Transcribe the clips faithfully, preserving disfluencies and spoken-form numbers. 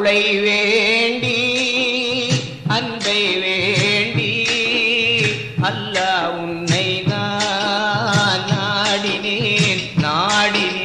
அருளை வேண்டி அன்பை வேண்டி அல்லாஹ் உன்னை நான் நாடினேன் நாடினேன்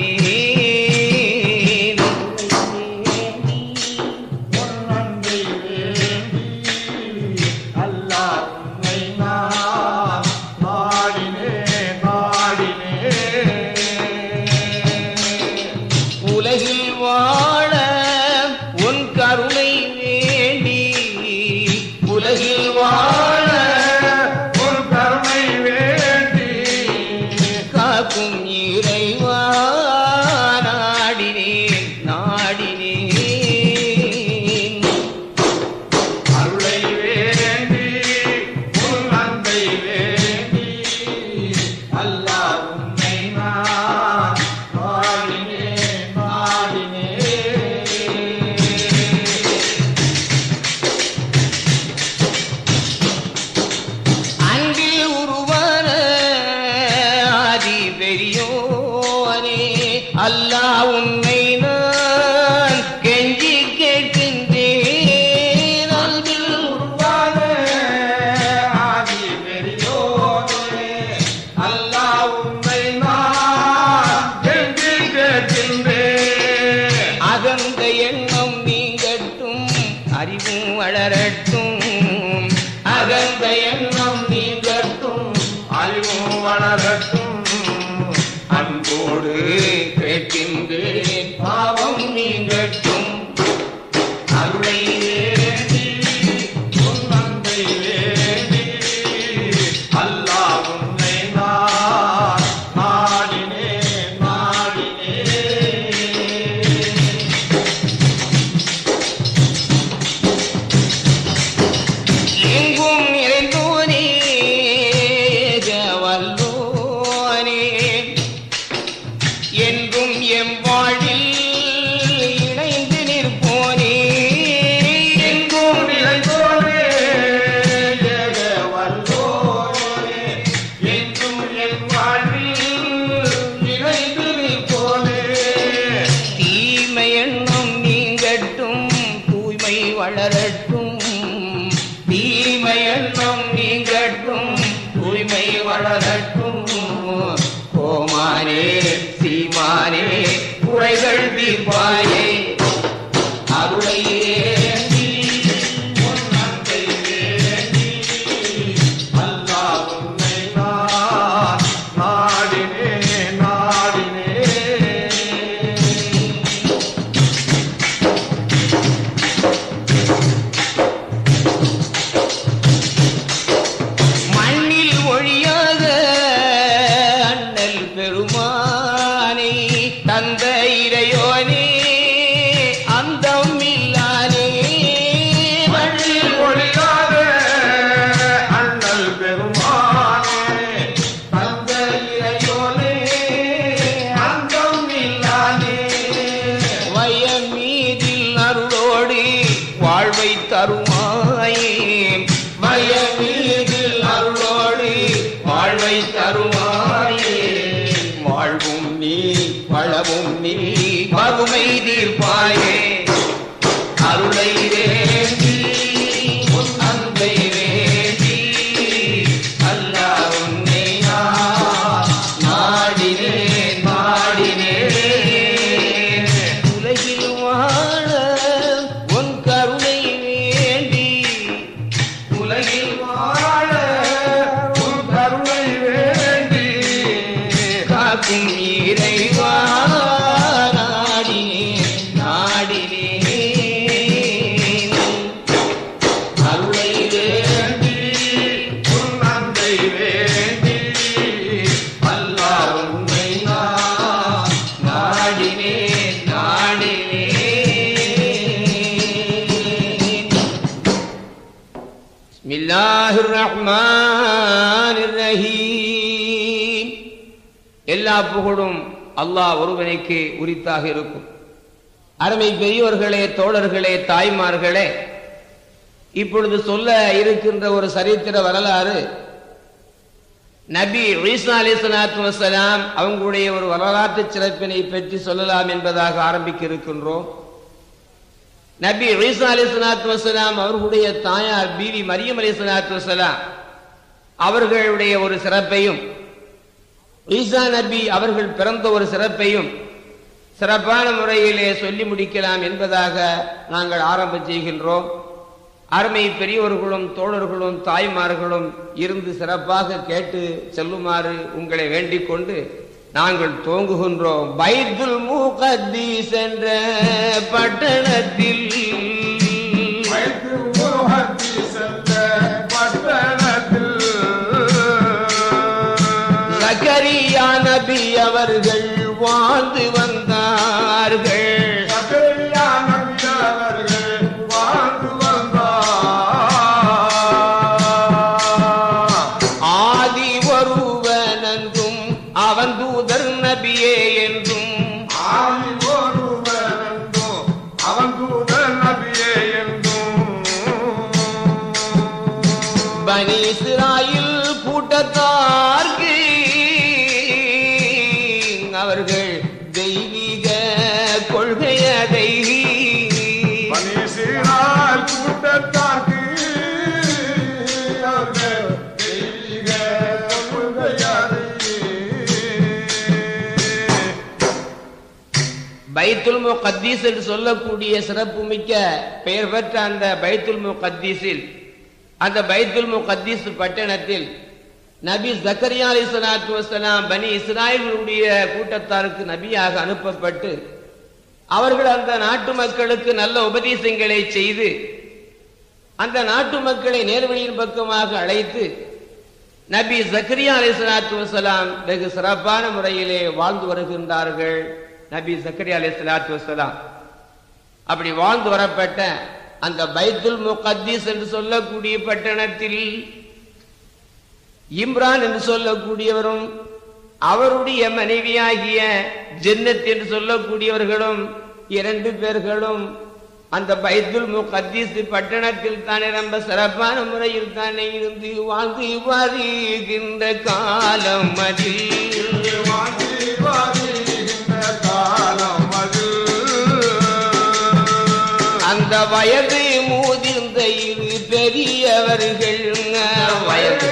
அல்லாஹ் உன்னை நான் கெஞ்சி கேட்கின்றேன் அன்பில் உருவான ஆதி பெரியோனே அல்லாஹ் உன்னை நான் கெஞ்சி கேட்கின்றேன் அகந்த எண்ணம் நீங்கட்டும் அறிவும் வளரட்டும் அகந்த எண்ணம் நீங்கட்டும் அறிவும் வளரட்டும் அன்போடு கேட்கின்றேன் பாவம் நீங்கட்டும் அருளை வேண்டி உன் அன்பை வேண்டி அல்லாஹ் உன்னை நான் நாடினேன் நாடினேன் எங்கும் நிறைந்தோனே ஜவல்லோனே என்றும் எம் வாழ்வில் இணைந்து நிற்போனே எங்கும் நிறைந்தோனே ஜெகவல்லோனே என்றும் எம் வாழ்வில் இணைந்து நிற்போனே தீமை எண்ணம் நீங்கட்டும் தூய்மை வளரட்டும் தீமை எண்ணம் நீங்கட்டும் தூய்மை வளரட்டும் கோமானே சீமானே குறைகள் தீர்ப்பாயே அருளை வேண்டி உன் அன்பை வேண்டி அல்லாஹ் உன்னை நான் நாடினேன் நாடினேன் மண்ணில் ஒழியாக அண்ணல் பெருமானை தந்த இறையோனே அந்தம் இல்லானே மண்ணில் ஒழியாக அண்ணல் பெருமானே தந்த இறையோனே அந்தம் இல்லானே வயம் மீதில் அருளோடு வாழ்வை தருமாயே வயம் மீதில் அருளோடு வாழ்வை தருமாயே வாழ்வும் நீ வளவும் நீ மறுமை தீர்ப்பாயே அருளை வேண்டி உன் அன்பை வேண்டி அல்லாஹ் உன்னை நான் நாடினேன் நாடினேன் உலகில் வாழ உன் கருணை வேண்டி உலகில் வாழ உன் கருணை வேண்டி காக்கும் இறைவா நாடினேன் நாடினேன் அருளை வேண்டி உன் அன்பை வேண்டி அல்லாஹ் உன்னை நான் நாடினேன் நாடினேன் பிஸ்மில்லாஹிர் ரஹ்மானிர் ரஹீம் எல்லா புகழும் அல்லாஹ் ஒருவனுக்கு உரித்தாக இருக்கும். அருமை பெரியோர்களே, தோழர்களே, தாய்மார்களே, இப்பொழுது சொல்ல இருக்கின்ற ஒரு சரித்திர வரலாறு நபி ஈசா அலைஹிஸ்ஸலாத்து வஸ்ஸலாம் அவங்களுடைய ஒரு வரலாற்று சிறப்பினை பற்றி சொல்லலாம் என்பதாக ஆரம்பிக்க இருக்கின்றோம். நபி ஈசா அலைஹிஸ்ஸலாத்து வஸ்ஸலாம் அவர்களுடைய தாயார் பீவி மரியம் அலைஹிஸ்ஸலாத்து வஸ்ஸலாம் அவர்களுடைய ஒரு சிறப்பையும், ஈசா நபி அவர்கள் பிறந்த ஒரு சிறப்பையும் சிறப்பான முறையிலே சொல்லி முடிக்கலாம் என்பதாக நாங்கள் ஆரம்பம் செய்கின்றோம். அருமை பெரியோர்களும் தோழர்களும் தாய்மார்களும் இருந்து சிறப்பாக கேட்டு செல்லுமாறு உங்களை வேண்டிக் கொண்டு நாங்கள் துவங்குகின்றோம். பைத்துல் முகத்தீஸ் என்ற பட்டணத்தில் ஜக்கரியா நபி அவர்கள் வாழ்ந்து வந்தார்கள். ஆதி ஒருவனென்றும் அவன் தூதர் நபியே என்றும், ஆதி ஒருவனென்றும் அவன் தூதர் நபியே என்றும், பனி இஸ்ராயில் கூட்டத்தார்க்கு அவர்கள் தெய்வீக கொள்கையதை, பனி இஸ்ராயில் கூட்டத்தார்க்கு பைத்துல் முகத்தீஸ் என்று சொல்லக்கூடிய சிறப்பு மிக்க பெயர் பெற்ற அந்த பைத்துல் முகத்தீஸில், அந்த பைத்துல் முகத்தீஸ் பட்டணத்தில் நபி ஜக்கரியா அலைஹிஸ்ஸலாத்து வஸ்ஸலாம் பனி இஸ்ராயீலுடைய கூட்டத்தாருக்கு நபியாக அனுப்பப்பட்டு அவர்கள் அந்த நாட்டு மக்களுக்கு நல்ல உபதேசங்களை செய்து அந்த நாட்டு மக்களை நேர்வழியின் பக்கமாக அழைத்து நபி ஜக்கரியா அலைஹிஸ்ஸலாத்து வஸ்ஸலாம் வெகு சிறப்பான முறையிலே வாழ்ந்து வருகின்றார்கள். நபி ஜக்கரியா அலைஹிஸ்ஸலாத்து வஸ்ஸலாம் அப்படி வாழ்ந்து வரப்பட்ட அந்த பைத்துல் முகத்தீஸ் என்று சொல்லக்கூடிய பட்டணத்தில் இம்ரான் என்று சொல்லக்கூடியவரும் அவருடைய மனைவியாகிய ஜன்னத் என்று சொல்லக்கூடியவர்களும் இரண்டு பேர்களும் அந்த பைத்துல் முகத்தீஸ் பட்டணத்தில் தானே ரொம்ப சிறப்பான முறையில் தானே இருந்து வாழ்ந்து வருகின்ற காலம் அதில் அந்த வயது மூதிர்ந்த இரு பெரியவர்கள், வயது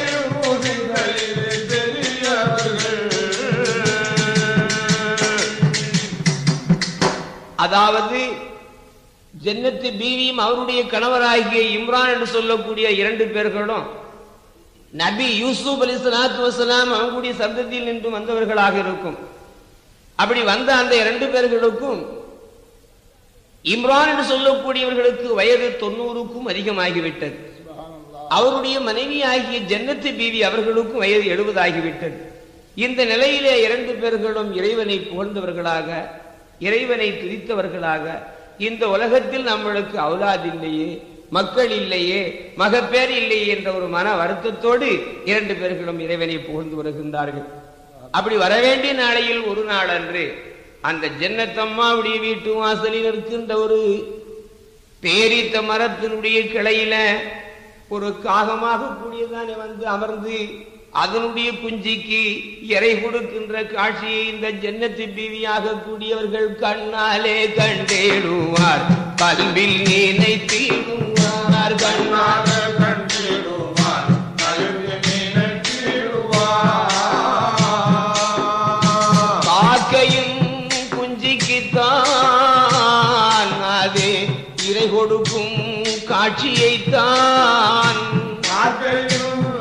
அதாவது ஜன்னத்து பீவியும் அவருடைய கணவராகிய இம்ரான் என்று சொல்லக்கூடிய இரண்டு பேர்களும் நபி யூசுப் அலைஹிஸ்ஸலாத்து வஸ்ஸலாம் அவங்களுடைய சந்ததியில் நின்று வந்தவர்களாக இருக்கும். அப்படி வந்த அந்த இரண்டு பேர்களுக்கும் இம்ரான் என்று சொல்லக்கூடியவர்களுக்கு வயது தொண்ணூறுக்கும் அதிகமாகிவிட்டது. அவருடைய மனைவி ஆகிய ஜன்னத்து பீவி அவர்களுக்கும் வயது எழுபது ஆகிவிட்டது. இந்த நிலையிலே இரண்டு பேர்களும் இறைவனை புகழ்ந்தவர்களாக, இறைவனை துதித்தவர்களாக, இந்த உலகத்தில் நம்மளுக்கு அவுலாத் இல்லையே, மக்கள் இல்லையே, மகப்பேர் இல்லையே என்ற ஒரு மன வருத்தத்தோடு இரண்டு பேர்களும் இறைவனை புகழ்ந்து வருகின்றார்கள். அப்படி வரவேண்டிய நாளையில் ஒரு நாள் அன்று அந்த ஜன்னத்தம்மாவுடைய வீட்டு வாசலில் இருக்கின்ற ஒரு பேரித்த மரத்தினுடைய கிளையில ஒரு காகமாக கூடியதானே வந்து அமர்ந்து அதனுடைய குஞ்சிக்கு இறை கொடுக்கின்ற காட்சியை இந்த ஜன்னத்து பீவியாக கூடியவர்கள் கண்ணாலே கண்டேடுவார், கல்வில் நினைத்திடுவார், கண்ணாலே கண்டேடுவார், கல்வில் நினைத்திடுவார். காக்கையும் குஞ்சிக்குத்தான் அது இறை கொடுக்கும் காட்சியைத்தான், காக்கையும்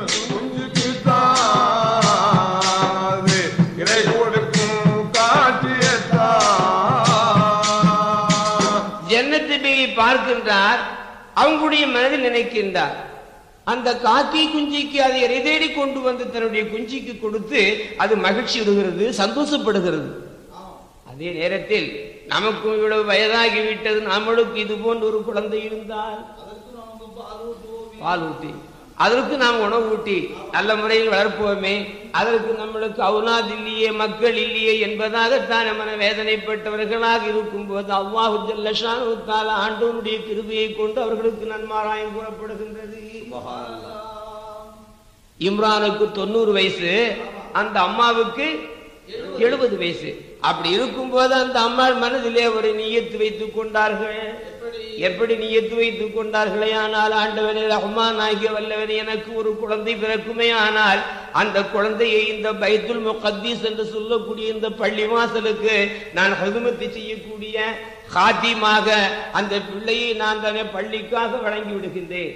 பார்க்கின்றார். அவங்களுடைய மனதில் நினைக்கின்றார், அந்த காக்கை குஞ்சிக்கு அதை இறை தேடி கொண்டு வந்து தன்னுடைய குஞ்சிக்கு கொடுத்து அது மகிழ்ச்சி விடுகிறது, சந்தோஷப்படுகிறது. அதே நேரத்தில் நமக்கும் இவ்வளவு வயதாகிவிட்டது, நம்மளுக்கு இது போன்ற ஒரு குழந்தை இருந்தால் பால் ஊட்டி அதற்கு நாம் உணவு ஊட்டி நல்ல முறையில் வளர்ப்போமே, அதற்கு நம்மளுக்கு அவுலாத் இல்லையே, மக்கள் இல்லையே என்பதாகத்தான் மன வேதனைப்பட்டவர்களாக இருக்கும் போது அல்லாஹு ஜல்ல ஷானஹு தஆலா ஆண்டவனுடைய கிருபையை கொண்டு அவர்களுக்கு நன்மாராயம் கூறப்படுகின்றது. இம்ரானுக்கு தொண்ணூறு வயசு, அந்த அம்மாவுக்கு எழுபது வயசு. அப்படி இருக்கும் போது அந்த அம்மாள் மனதிலே ஒரு நியத்து வைத்துக் கொண்டார்கள். எப்படி நியத்து வைத்துக் கொண்டார்களே ஆனால், ஆண்டவனே ரஹ்மான் ஆகிய வல்லவனே, எனக்கு ஒரு குழந்தை பிறக்குமே ஆனால் அந்த குழந்தையை இந்த பைத்துல் முகத்தீஸ் என்று சொல்லக்கூடிய இந்த பள்ளி வாசலுக்கு நான் ஹிதுமத்து செய்யக்கூடிய ஹாத்திமாக அந்த பிள்ளையை நான் தானே பள்ளிக்காக வழங்கி விடுகின்றேன்.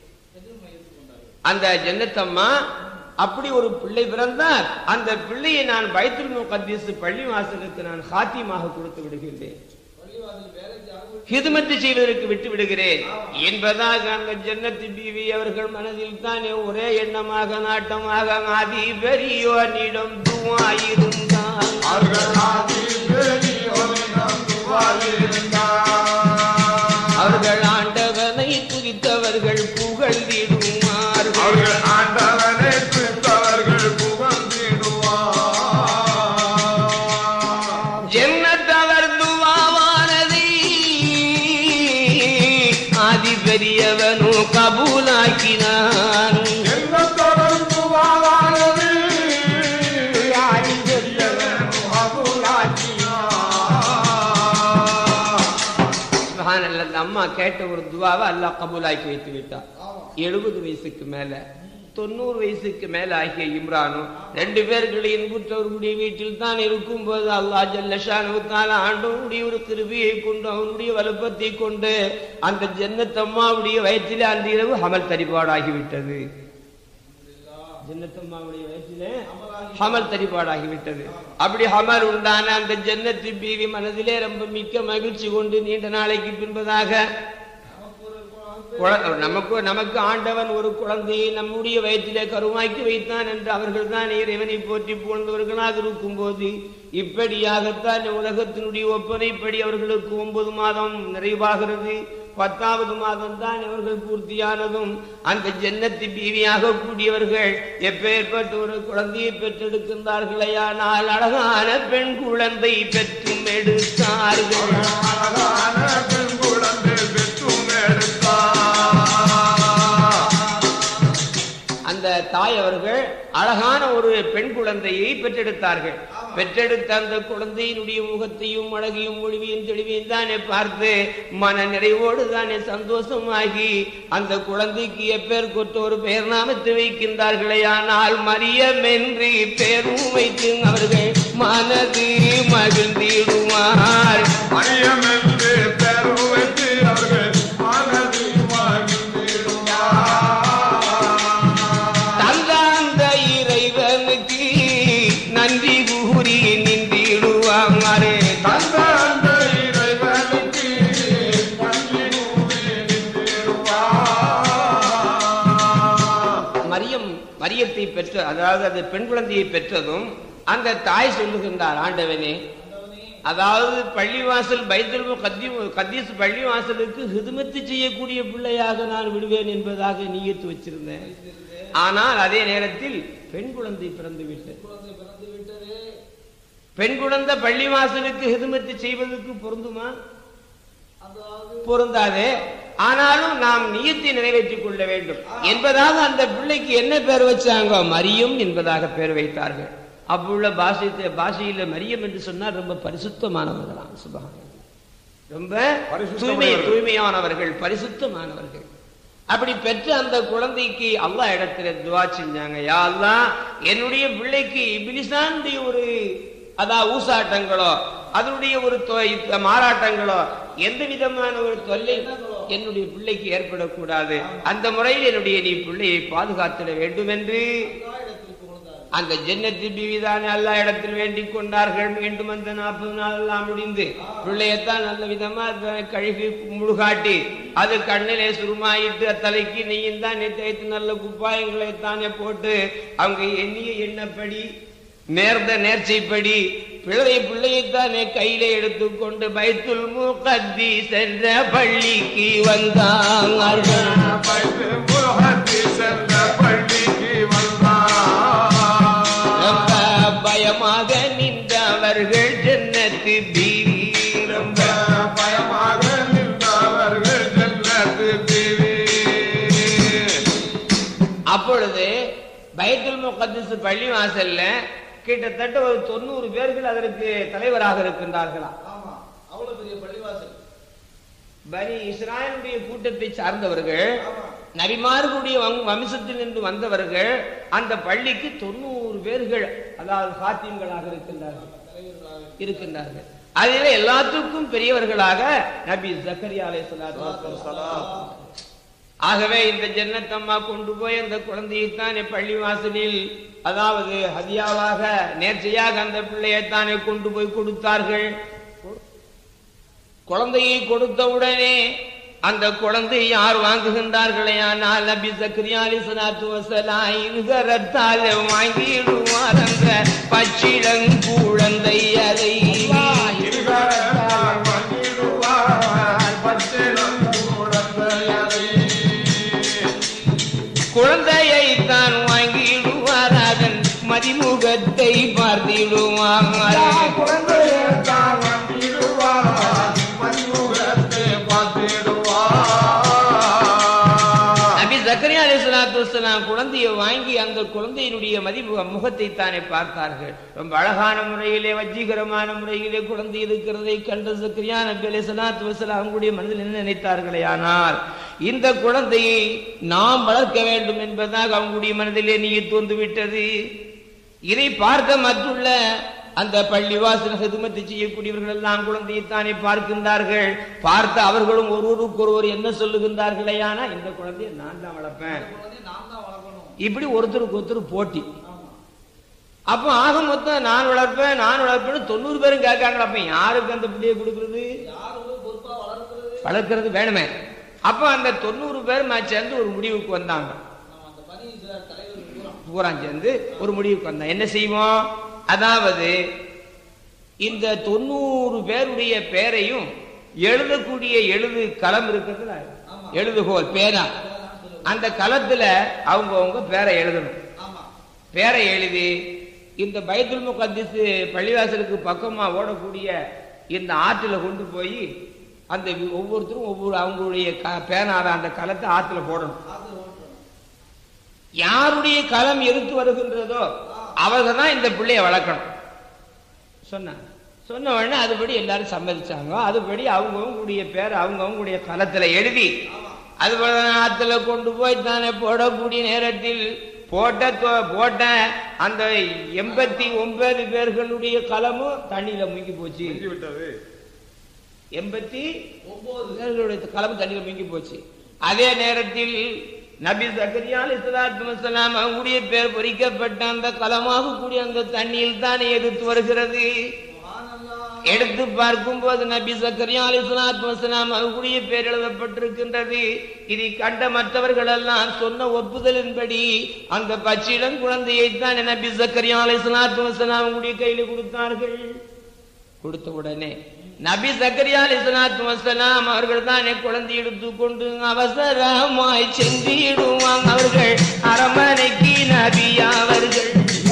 அந்த ஜன்னத்தம்மா அப்படி ஒரு பிள்ளை பிறந்தால் அந்த பிள்ளையை நான் பைத்துல் முகத்தீஸ் பள்ளி வாசலுக்கு நான் ஹாத்திமாக கொடுத்து விடுகின்றேன், ஹிதுமத்து செய்வதற்கு விட்டு விடுகிறேன் என்பதாக அந்த ஜன்னத்து பீவி அவர்கள் மனதில் தானே ஒரே எண்ணமாக நாட்டமாக ஆதி பெரியோனிடம் துவாயிருந்தார். அவர்கள் ஆண்டவனை துதித்தவர்கள் புகழ்ந்திடுவார்கள். ஆண்டவனை துதித்தவர்கள் புகழ்ந்திடுவார். ஜன்னத்தவர் துவாவானதை ஆதி பெரியவனோ கபூலாக்கினான். அம்மா கேட்ட ஒரு துவாவை அல்லாஹ் கபூலாக்கி வைத்து விட்டார். எழுபது வயசுக்கு மேல தொண்ணூறு வயசுக்கு மேல ஆகிய இம்ரானும் ரெண்டு பேர்களை இன்புற்றவர்களுடைய வீட்டில் தான் இருக்கும் போது அல்லாஹ் ஜல்ல ஷானஹு தஆலா ஆண்டவனுடைய ஒரு கிருபையை கொண்டு அவனுடைய வலுப்பத்தை கொண்டு அந்த ஜன்னத்தம்மாவுடைய வயிற்றிலே அந்த இரவு ஹமல் தரிபாடாகிவிட்டது. ஜன்னத்தம்மாவுடைய வயிற்றிலே ஹமல் தரிபாடாகிவிட்டது. அப்படி ஹமல் உண்டான அந்த ஜன்னத்து பீவி மனதிலே ரொம்ப மிக்க மகிழ்ச்சி கொண்டு நீண்ட நாளைக்கு பின்பதாக நமக்கு நமக்கு ஆண்டவன் ஒரு குழந்தையை நம்முடைய வயிற்றிலே கருவாக்கி வைத்தான் என்று அவர்கள் தான் இறைவனை போற்றி புகழ்ந்தவர்களாக இருக்கும் போது இப்படியாகத்தான் உலகத்தினுடைய ஒப்பனைப்படி அவர்களுக்கு ஒன்பது மாதம் நிறைவாகிறது. பத்தாவது மாதம் தான் அவர்கள் பூர்த்தியானதும் அந்த ஜன்னத்து பீவியாக கூடியவர்கள் எப்பேற்பட்ட ஒரு குழந்தையை பெற்றெடுக்கின்றார்களேயானால் அழகான பெண் குழந்தை பெற்றும் எடுத்தார்கள். அந்த தாய் அவர்கள் அழகான ஒரு பெண் குழந்தையை பெற்றெடுத்தார்கள். பெற்றெடுத்த அந்த குழந்தையினுடைய முகத்தையும் அழகையும் மொழிவையும் தெளிவையும் தானே பார்த்து மன நிறைவோடு தானே சந்தோஷமாகி அந்த குழந்தைக்கு எப்பேர் கொற்ற ஒரு பெயர் நாமத்தை வைக்கின்றார்களே. ஆனால் மரியம் என்று பேரும் வைத்து அவர்கள் மனது மகிழ்ந்திடுவார். மரியம் என்று பேரும் வைத்து அவர்கள் மனது மகிழ்ந்திடுவார். தந்தாந்த இறைவனுக்கு நன்றி கூறி நின்றிடுவாரே. தந்தாந்த இறைவனுக்கு நன்றி கூறி நின்றிடுவார். மரியம் மரியத்தை பெற்ற அதாவது அந்த பெண் குழந்தையை பெற்றதும் அந்த தாய் சொல்லுகின்றார், ஆண்டவனே, அதாவது பள்ளிவாசல் பைத்துல் முகத்தீஸ் பள்ளிவாசலுக்கு ஹிதுமத்து செய்யக்கூடிய பிள்ளையாக நான் விடுவேன் என்பதாக நியத்து வச்சிருந்தேன். ஆனால் அதே நேரத்தில் பெண் குழந்தை பிறந்து விட்டது. பெண் குழந்தை பள்ளிவாசலுக்கு ஹிதுமத்து செய்வதற்கு பொருந்துமா? பொருந்தாதே. ஆனாலும் நாம் நியத்தை நிறைவேற்றிக் கொள்ள வேண்டும் என்பதாக அந்த பிள்ளைக்கு என்ன பேர் வச்சாங்க? மரியம் என்பதாக பேர் வைத்தார்கள். அப்புள்ள பாஷை பாஷையில மரியம் என்று சொன்னால் ரொம்ப பரிசுத்தமானவர்களாம். சுபஹானல்லாஹ், ரொம்ப தூய்மை தூய்மையானவர்கள், பரிசுத்தமானவர்கள். அப்படி பெற்ற அந்த குழந்தைக்கு அல்லாஹ் இடத்துல துவா செஞ்சாங்க, யா அல்லாஹ், என்னுடைய பிள்ளைக்கு இப்லிஸானுடைய ஒரு அதான் ஊசாட்டங்களோ அதனுடைய ஒரு மாறாட்டங்களோ எந்த விதமான ஒரு தொல்லை என்னுடைய பிள்ளைக்கு ஏற்படக்கூடாது. அந்த முறையில் என்னுடைய நீ பிள்ளையை பாதுகாத்திட வேண்டும் என்று அந்த ஜன்னத்து பீவிதானே அல்லா இடத்தில் வேண்டிக் கொண்டார்கள். மீண்டும் அந்த நாற்பது நாள் எல்லாம் முடிந்து பிள்ளையத்தான் நல்ல விதமா கழுகி முழுகாட்டி அது கண்ணிலே சுருமாயிட்டு தலைக்கு நெய்யும் தான் தேய்த்து நல்ல குப்பாயங்களைத்தானே போட்டு அவங்க எண்ணிய எண்ணப்படி நேர்ந்த நேர்ச்சைப்படி பிள்ளை பிள்ளையைத்தானே கையில எடுத்துக்கொண்டு பைத்துல் முகத்தீஸ் என்ற பள்ளிக்கு வந்தார்கள். பயமாக நின்றவர்கள் ஜன்னத்து பீவி, ரொம்ப பயமாக நின்றவர்கள் ஜன்னத்து பீவி. அப்பொழுது பைத்துல் முகத்தீஸ் பள்ளி வாசல்ல கிட்டத்தட்ட ஒரு தொண்ணூறு பேர்கள் அதற்கு தலைவராக இருக்கின்றார்களா. அவ்வளவு பெரிய பள்ளிவாசல். பனி இஸ்ராயலுடைய கூட்டத்தை சார்ந்தவர்கள், நபிமார்களுடைய வம்சத்தில் நின்று வந்தவர்கள், அந்த பள்ளிக்கு தொண்ணூறு பேர்கள் அதாவது ஹாத்திம்களாக இருக்கின்றார்கள் இருக்கின்றார்கள் அதில் எல்லாத்துக்கும் பெரியவர்களாக நபி ஜக்கரியா அலைஹிஸ்ஸலாத்து வஸ்ஸலாம். ஆகவே இந்த ஜன்னத்தம்மா கொண்டு போய் அந்த குழந்தையைத்தானே பள்ளி வாசலில் அதாவது ஹதியாவாக நேர்ச்சையாக அந்த பிள்ளையைத்தானே கொண்டு போய் கொடுத்தார்கள். குழந்தையை கொடுத்தவுடனே அந்த குழந்தை யார் வாங்குகின்றார்களே ஆனால் நபி ஜக்கரியா அலைஹிஸ்ஸலாத்து வஸ்ஸலாம் இன்கரத்தால் வாங்கிடுவார் அந்த பச்சிளங்குழந்தை. அதை குழந்தையை தான் வாங்கிடுவார், அதன் மதிமுகத்தை பார்த்திடுவார். நபி ஜக்கரியா அலைஹிஸ்ஸலாத்து வஸ்ஸலாம் குழந்தையை வாங்கி அந்த குழந்தையினுடைய மதிமுக முகத்தை தானே பார்த்தார்கள். ரொம்ப அழகான முறையிலே வஜீகரமான முறையிலே குழந்தை இருக்கிறதை கண்ட ஜக்கரியா நபி அலைஹிஸ்ஸலாத்து வஸ்ஸலாம் அவங்களுடைய மனதில் என்ன நினைத்தார்களே ஆனால் இந்த குழந்தையை நாம் வளர்க்க வேண்டும் என்பதாக அவங்களுடைய மனதிலே நியத்து வந்து விட்டது. இதை பார்க்க மற்றுள்ள அந்த பள்ளிவாசல் ஹிதுமத்து செய்யக்கூடியவர்கள் எல்லாம் குழந்தையைத்தானே பார்க்கின்றார்கள். பார்த்து அவர்களும் ஒருவருக்கு ஒருவர் என்ன சொல்லுகின்றார்களே ஆனா இந்த குழந்தையை நான் தான் வளர்ப்பேன், இப்படி ஒருத்தருக்கு ஒருத்தர் போட்டி. அப்ப ஆக மொத்தம் நான் வளர்ப்பேன் நான் வளர்ப்பேன்னு தொண்ணூறு பேரும் கேட்காங்களா. அப்ப யாருக்கு அந்த பிள்ளையை கொடுக்கறது, வளர்க்கறது வேணுமே. அப்ப அந்த தொண்ணூறு பேர் சேர்ந்து ஒரு முடிவுக்கு வந்தாங்க. பூரா சேர்ந்து ஒரு முடிவுக்கு வந்தாங்க. என்ன செய்வோம், அதாவது இந்த தொண்ணூறு பேருடைய பேரையும் எழுதக்கூடிய எழுது களம் இருக்கிறதுல எழுதுகோல் பேரா, அந்த களத்துல அவங்க அவங்க பேரை எழுதணும். பேரை எழுதி இந்த பைத்துல் முகத்திஸ் பள்ளிவாசலுக்கு பக்கமா ஓடக்கூடிய இந்த ஆற்றுல கொண்டு போய் அந்த ஒவ்வொருத்தரும் ஒவ்வொரு அவங்களுடைய பேனார அந்த களத்தை ஆற்றுல போடணும். யாருடைய களம் எடுத்து வருகின்றதோ அவர்கள் தான் இந்த பிள்ளைய வளர்க்கணும் சொன்னாங்க. சொன்ன உடனே அதுபடி எல்லாரும் சம்மதிச்சாங்க. அதுபடி அவங்கவுங்களுடைய பேர் அவங்கவுங்களுடைய களத்துல எழுதி அது ஆத்துல கொண்டு போய் தானே போடக்கூடிய நேரத்தில் போட்ட போட்ட அந்த எண்பத்தி ஒன்பது பேர்களுடைய களமும் தண்ணியில முங்கி போச்சு. எண்பத்தி ஒன்பது பேர்களுடைய களமும் தண்ணியில முங்கி போச்சு. அதே நேரத்தில் நபி ஜக்கரியா அலைஹிஸ்ஸலாத்து வஸ்ஸலாம் அவங்களுடைய பேர் பொறிக்கப்பட்ட அந்த களமாக கூடிய அந்த தண்ணியில் தானே எடுத்து வருகிறது. எடுத்து பார்க்கும் போது நபி ஜக்கரியா அலைஹிஸ்ஸலாத்து வஸ்ஸலாம் அவங்களுடைய பேர் எழுதப்பட்டிருக்கின்றது. இதை கண்ட மற்றவர்கள் எல்லாம் சொன்ன ஒப்புதலின்படி அந்த பச்சிளம் குழந்தையை தான் நபி ஜக்கரியா அலைஹிஸ்ஸலாத்து வஸ்ஸலாம் அவங்களுடைய கையில கொடுத்தார்கள். கொடுத்த உடனே நபி ஜக்கரியா அலைஹிஸ்ஸலாத்து வஸ்ஸலாம் அவர்கள் தானே குழந்தை எடுத்துக்கொண்டு அவசரமாய் சென்றிடுவாங்க. அவர்கள் அரமனைக்கு நபி அவர்கள்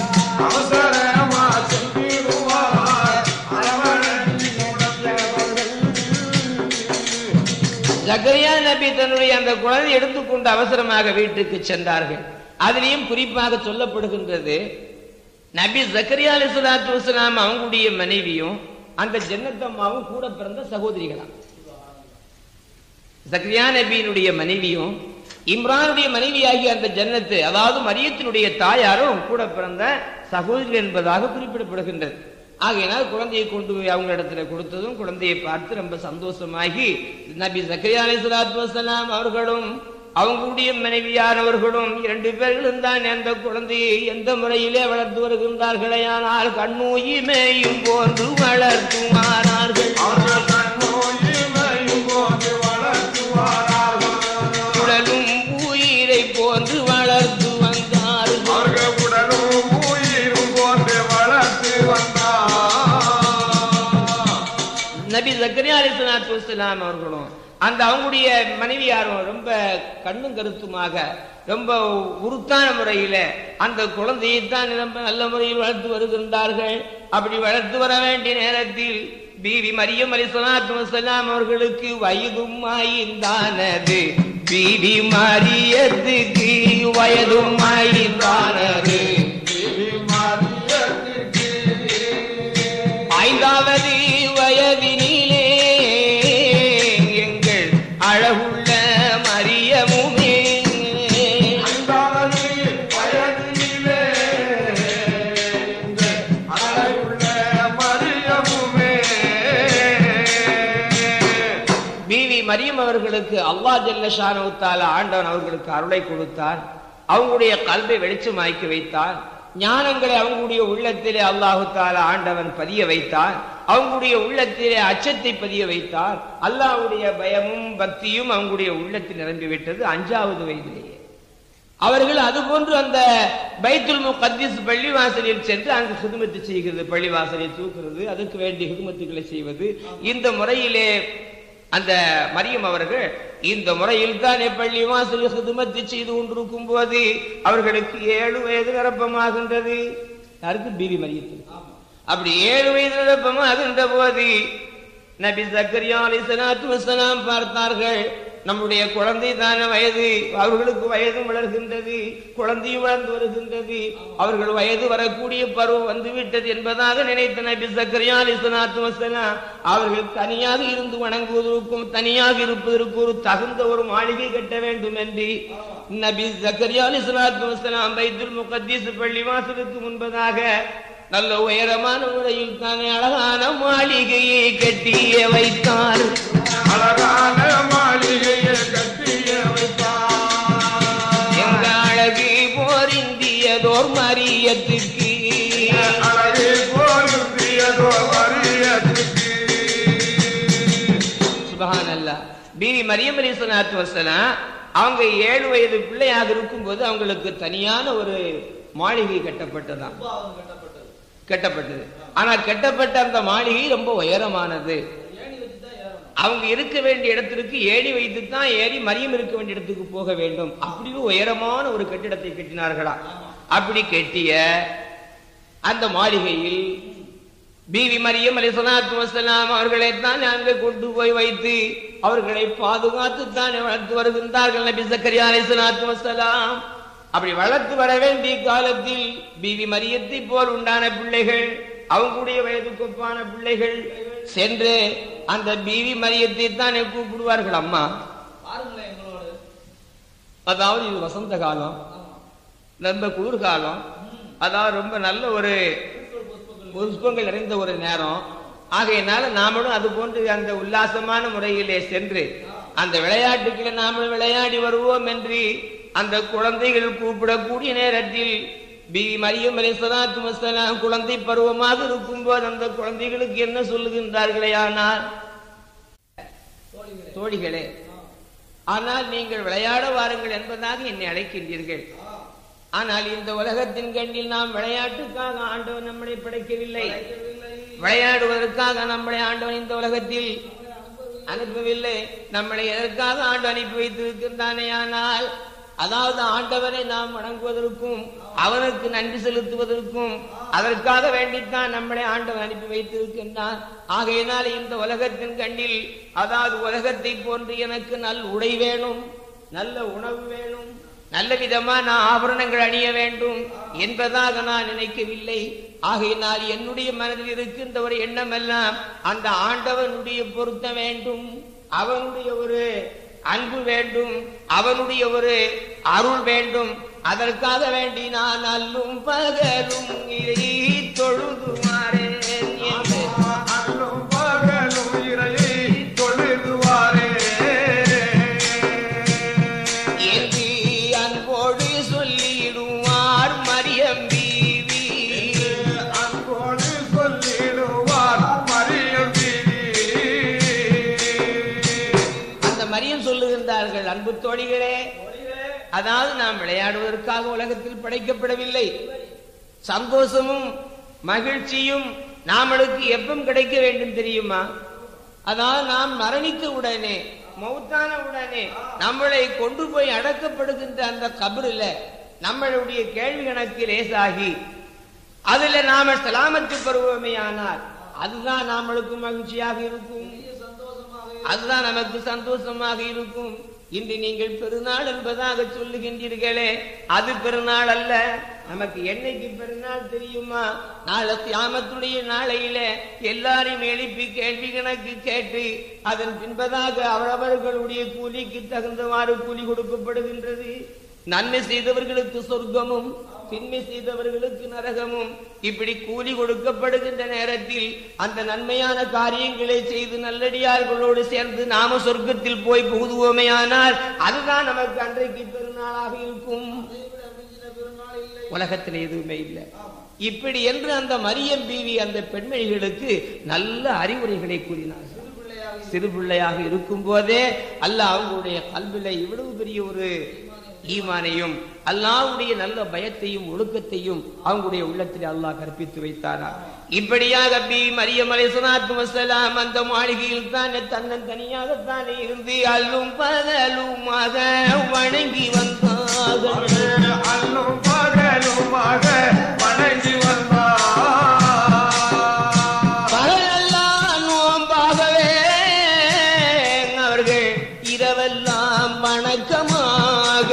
ஜக்கரியா நபி தன்னுடைய அந்த குழந்தை எடுத்துக்கொண்டு அவசரமாக வீட்டுக்கு சென்றார்கள். அதிலையும் குறிப்பாக சொல்லப்படுகின்றது நபி ஜக்கரியா அலைஹிஸ்ஸலாத்து வஸ்ஸலாம் அவங்களுடைய மனைவியும் அந்த ஜன்னத்தம்மாவும் கூட பிறந்த சகோதரிகளா. ஜக்கரியா நபியினுடைய மனைவியும் இம்ரானுடைய மனைவியாகிய அந்த ஜன்னத்து அதாவது மரியத்தினுடைய தாயாரும் கூட பிறந்த சகோதரிகள் என்பதாக குறிப்பிடப்படுகின்றது. ஆகையினால் குழந்தையை கொண்டு போய் அவங்க இடத்துல கொடுத்ததும் குழந்தையை பார்த்து ரொம்ப சந்தோஷமாகி நபி ஜக்கரியா அலைஹிஸ்ஸலாத்து வஸ்ஸலாம் அவர்களும் அவங்களுடைய மனைவியானவர்களும் இரண்டு பேர்களும் தான் அந்த குழந்தையை எந்த முறையிலே வளர்த்து வருகின்றார்களே ஆனால் கண்ணூயிமையும் போன்று வளர்த்துவாரார்கள். குடலும் உயிரை போன்று வளர்த்து வந்தார்கள். குடலும் உயிரும் போன்று வளர்த்து நபி ஜக்கரியா அலைஹிஸ்ஸலாத்து வஸ்ஸலாம் அவர்களும் அந்த அவங்களுடைய மனைவியாரும் ரொம்ப கண்ணும் கருத்துமாக ரொம்ப உருத்தான முறையில அந்த குழந்தையைத்தான் ரொம்ப நல்ல முறையில் வளர்த்து வருகின்றார்கள். அப்படி வளர்த்து வர வேண்டிய நேரத்தில் பீவி மரியம் அலைஹிஸ்ஸலாத்து வஸ்ஸலாம் அவர்களுக்கு வயதும் ஆயிந்தானது. பீவி மரியத்துக்கு வயதும் ஆயிந்தானது. மரியமுமே மரியம் அவர்களுக்கு அல்லாஹ் ஜல்ல ஷானஹு தஆலா ஆண்டவன் அவர்களுக்கு அருளை கொடுத்தான். அவங்களுடைய கல்வை வெளிச்சமாக்கி வைத்தான். ஞானங்களை அவங்களுடைய உள்ளத்திலே அல்லாஹு தஆலா ஆண்டவன் பதிய வைத்தான். அவங்களுடைய உள்ளத்திலே அச்சத்தை பதிய வைத்தார். அல்லாஹ்வுடைய பயமும் பக்தியும் அவங்களுடைய உள்ளத்தில் நிரம்பிவிட்டது அஞ்சாவது வயதிலேயே. அவர்கள் அதுபோன்று அந்த பைத்துல் முகத்திஸ் பள்ளிவாசலில் சென்று அங்கு ஹிதுமத்து செய்கிறது, பள்ளிவாசலை தூக்குறது, அதுக்கு வேண்டிய ஹிதுமத்துகளை செய்வது. இந்த முறையிலே அந்த மரியம் அவர்கள் இந்த முறையில் தானே பள்ளி வாசலில் ஹிதுமத்து செய்து கொண்டிருக்கும் போது அவர்களுக்கு ஏழு வயது நிரப்பமாகின்றது. யாருக்கு? பீவி மரியத்துக்கு. அப்படி ஏழு வயது நிரப்பமாகின்ற போது நபி ஜக்கரியா அலைஹிஸ்ஸலாத்து வஸ்ஸலாம் பார்த்தார்கள், நம்முடைய குழந்தை தான வயது, அவர்களுக்கு வயது வளர்கின்றது, குழந்தையும் வளர்ந்து வருகின்றது, அவர்கள் வயது வரக்கூடிய பருவம் வந்துவிட்டது என்பதாக நினைத்த நபி ஜக்கரியா அலைஹிஸ்ஸலாத்து வஸ்ஸலாம் அவர்கள் தனியாக இருந்து வணங்குவதற்கும் தனியாக இருப்பதற்கு ஒரு தகுந்த ஒரு மாளிகை கட்ட வேண்டும் என்று நபி ஜக்கரியா அலைஹிஸ்ஸலாத்து வஸ்ஸலாம் பைத்துல் முகத்திஸ் பள்ளி வாசலுக்கு முன்பதாக நல்ல உயரமான முறையில் தானே அழகான மாளிகையை கட்டிய வைத்தார். அழகான மாளிகையை கட்டிய வைத்தார். எங்க அழகு போரிந்தியதோர் மரியத்துக்கு, அழகு போரிந்தியதோர் மரியத்துக்கு. சுப்ஹானல்லாஹ். பீவி மரியம் அலைஹிஸ்ஸலாத்து வஸ்ஸலாம் அவங்க ஏழு வயது பிள்ளையாக இருக்கும் போது அவங்களுக்கு தனியான ஒரு மாளிகை கட்டப்பட்டதான் கட்டப்பட்டது. ஆனா கட்டப்பட்ட அந்த மாளிகை ரொம்ப உயரமானது. அவங்க இருக்க வேண்டிய இடத்திற்கு ஏணி வைத்து தான் ஏறி மரியம் இருக்க வேண்டிய இடத்துக்கு போக வேண்டும். அப்படி உயரமான ஒரு கட்டிடத்தை கட்டினார்களா. அப்படி கட்டிய அந்த மாளிகையில் பீவி மரியம் அலைஹிஸ்ஸலாத்து வஸ்ஸலாம் அவர்களை தான் அங்கே கொண்டு போய் வைத்து அவர்களை பாதுகாத்து தான் வளர்த்து வருகின்றார்கள் நபி ஜக்கரியா அலைஹிஸ்ஸலாத்து வஸ்ஸலாம். அப்படி வளர்த்து வர வேண்டிய காலத்தில் பீவி மரியத்தை போல் உண்டான பிள்ளைகள், அவங்களுடைய வயதுக்கு ஒப்பான பிள்ளைகள் சென்று அந்த பீவி மரியத்தை தானே கூப்பிடுவார்கள், அம்மா. அதாவது இது வசந்த காலம், ரொம்ப குளிர்காலம், அதாவது ரொம்ப நல்ல ஒரு புஷ்பங்கள் நிறைந்த ஒரு நேரம். ஆகையினால நாமளும் அது போன்று அந்த உல்லாசமான முறையிலே சென்று அந்த விளையாட்டுக்களை நாமளும் விளையாடி வருவோம் என்று அந்த குழந்தைகள் கூப்பிடக்கூடிய நேரத்தில் பீவி மரியம் அலைஹிஸ்ஸலாத்து வஸ்ஸலாம் குழந்தை பருவமாக இருக்கும் போது அந்த குழந்தைகளுக்கு என்ன சொல்லுகின்றார்களே, ஆனால் தோழிகளே, ஆனால் நீங்கள் விளையாட வாருங்கள் என்பதாக என்னை அழைக்கின்றீர்கள். ஆனால் இந்த உலகத்தின் கண்ணில் நாம் விளையாட்டுக்காக ஆண்டவன் நம்மளை படைக்கவில்லை, விளையாடுவதற்காக நம்மளை ஆண்டவன் இந்த உலகத்தில் அனுப்பவில்லை. நம்மளை எதற்காக ஆண்டவன் அனுப்பி வைத்திருக்கின்றானே, ஆனால் அதாவது ஆண்டவனை நாம் வணங்குவதற்கும் அவனுக்கு நன்றி செலுத்துவதற்கும் அதற்காக வேண்டித்தான் நம்மளை ஆண்டவன் அனுப்பி வைத்திருக்கின்றான். ஆகையினால் இந்த உலகத்தின் கண்ணில் அதாவது உலகத்தை போன்று எனக்கு நல் உடை வேணும், நல்ல உணவு வேணும், நல்ல விதமான ஆபரணங்கள் அணிய வேண்டும் என்பதாக நான் நினைக்கவில்லை. ஆகையினால் என்னுடைய மனதில் இருக்கின்ற ஒரு எண்ணம் எல்லாம் அந்த ஆண்டவனுடைய பொருத்த வேண்டும், அவனுடைய ஒரு அன்பு வேண்டும், அவனுடைய ஒரு அருள் வேண்டும். அதற்காக வேண்டி நான் அல்லும் பகலும் இறை தொழுதுவாரேன் என்று அல்லும் பகலும் இறையை தொழுதுவாரேன் என்று அன்போடு சொல்லிடுவார் மரியம் பீவி, அன்போடு சொல்லிடுவார் மரியம் பீவி. அந்த மரியம் சொல்லுகின்றார்கள், அன்பு தோழிகளே, அதாவது நாம் விளையாடுவதற்காக உலகத்தில் படைக்கப்படவில்லை. சந்தோஷமும் மகிழ்ச்சியும் நாமளுக்கு எப்பவும் கிடைக்க வேண்டும் தெரியுமா? அதாவது நாம் மரணித்த உடனே, மௌத்தான உடனே நம்மளை கொண்டு போய் அடக்கப்படுகின்ற அந்த கபரில் நம்மளுடைய கேள்வி கணக்கு லேசாகி அதுல நாம சலாமத்து பருவமே ஆனால் அதுதான் நம்மளுக்கு மகிழ்ச்சியாக இருக்கும், அதுதான் நமக்கு சந்தோஷமாக இருக்கும். இன்று நீங்கள் பெருநாள் என்பதாக சொல்லுகின்றீர்களே, அது பெருநாள் அல்ல, நமக்கு என்னைக்கு பெருநாள் தெரியுமா? நாளை கியாமத்துடைய நாளையில எல்லாரையும் எழுப்பி கேள்வி கணக்கு கேட்டு அதன் பின்பதாக அவரவர்களுடைய கூலிக்கு தகுந்தவாறு கூலி கொடுக்கப்படுகின்றது. நன்மை செய்தவர்களுக்கு சொர்க்கமும் தின்மை செய்தவர்களுக்கு நரகமும் இப்படி கூலி கொடுக்கப்படுகின்ற நேரத்தில் அந்த நன்மையான காரியங்களை செய்து நல்லடியார்களோடு சேர்ந்து நாம சொர்க்கத்தில் போய் புகுதுவோமையானால் அதுதான் நமக்கு அன்றைக்கு பெருநாளாக இருக்கும். உலகத்தில் எதுவுமே இல்லை. இப்படி என்று அந்த மரியம் பீவி அந்த பெண்மணிகளுக்கு நல்ல அறிவுரைகளை கூறினார். சிறு பிள்ளையாக இருக்கும் போதே அல்லாஹ் அவங்களுடைய கல்வில இவ்வளவு பெரிய ஒரு ஈமானையும் அல்லாஹ்வுடைய நல்ல பயத்தையும் ஒழுக்கத்தையும் அவங்களுடைய உள்ளத்தில் அல்லாஹ் கற்பித்து வைத்தாரா. இப்படியாக பி மரியம் அலைஹிஸ்ஸலாத்து வஸ்ஸலாம் அந்த மாளிகையில் தானே தன்னன் தனியாகத்தானே இருந்து அல்லும் பகலுமாக வணங்கி வந்தார்கள். அல்லும் பகலுமாக வணங்கி வந்தார். பகலெல்லாம் நோம்பாகவே அவர்கள் இரவெல்லாம் வணக்கமாக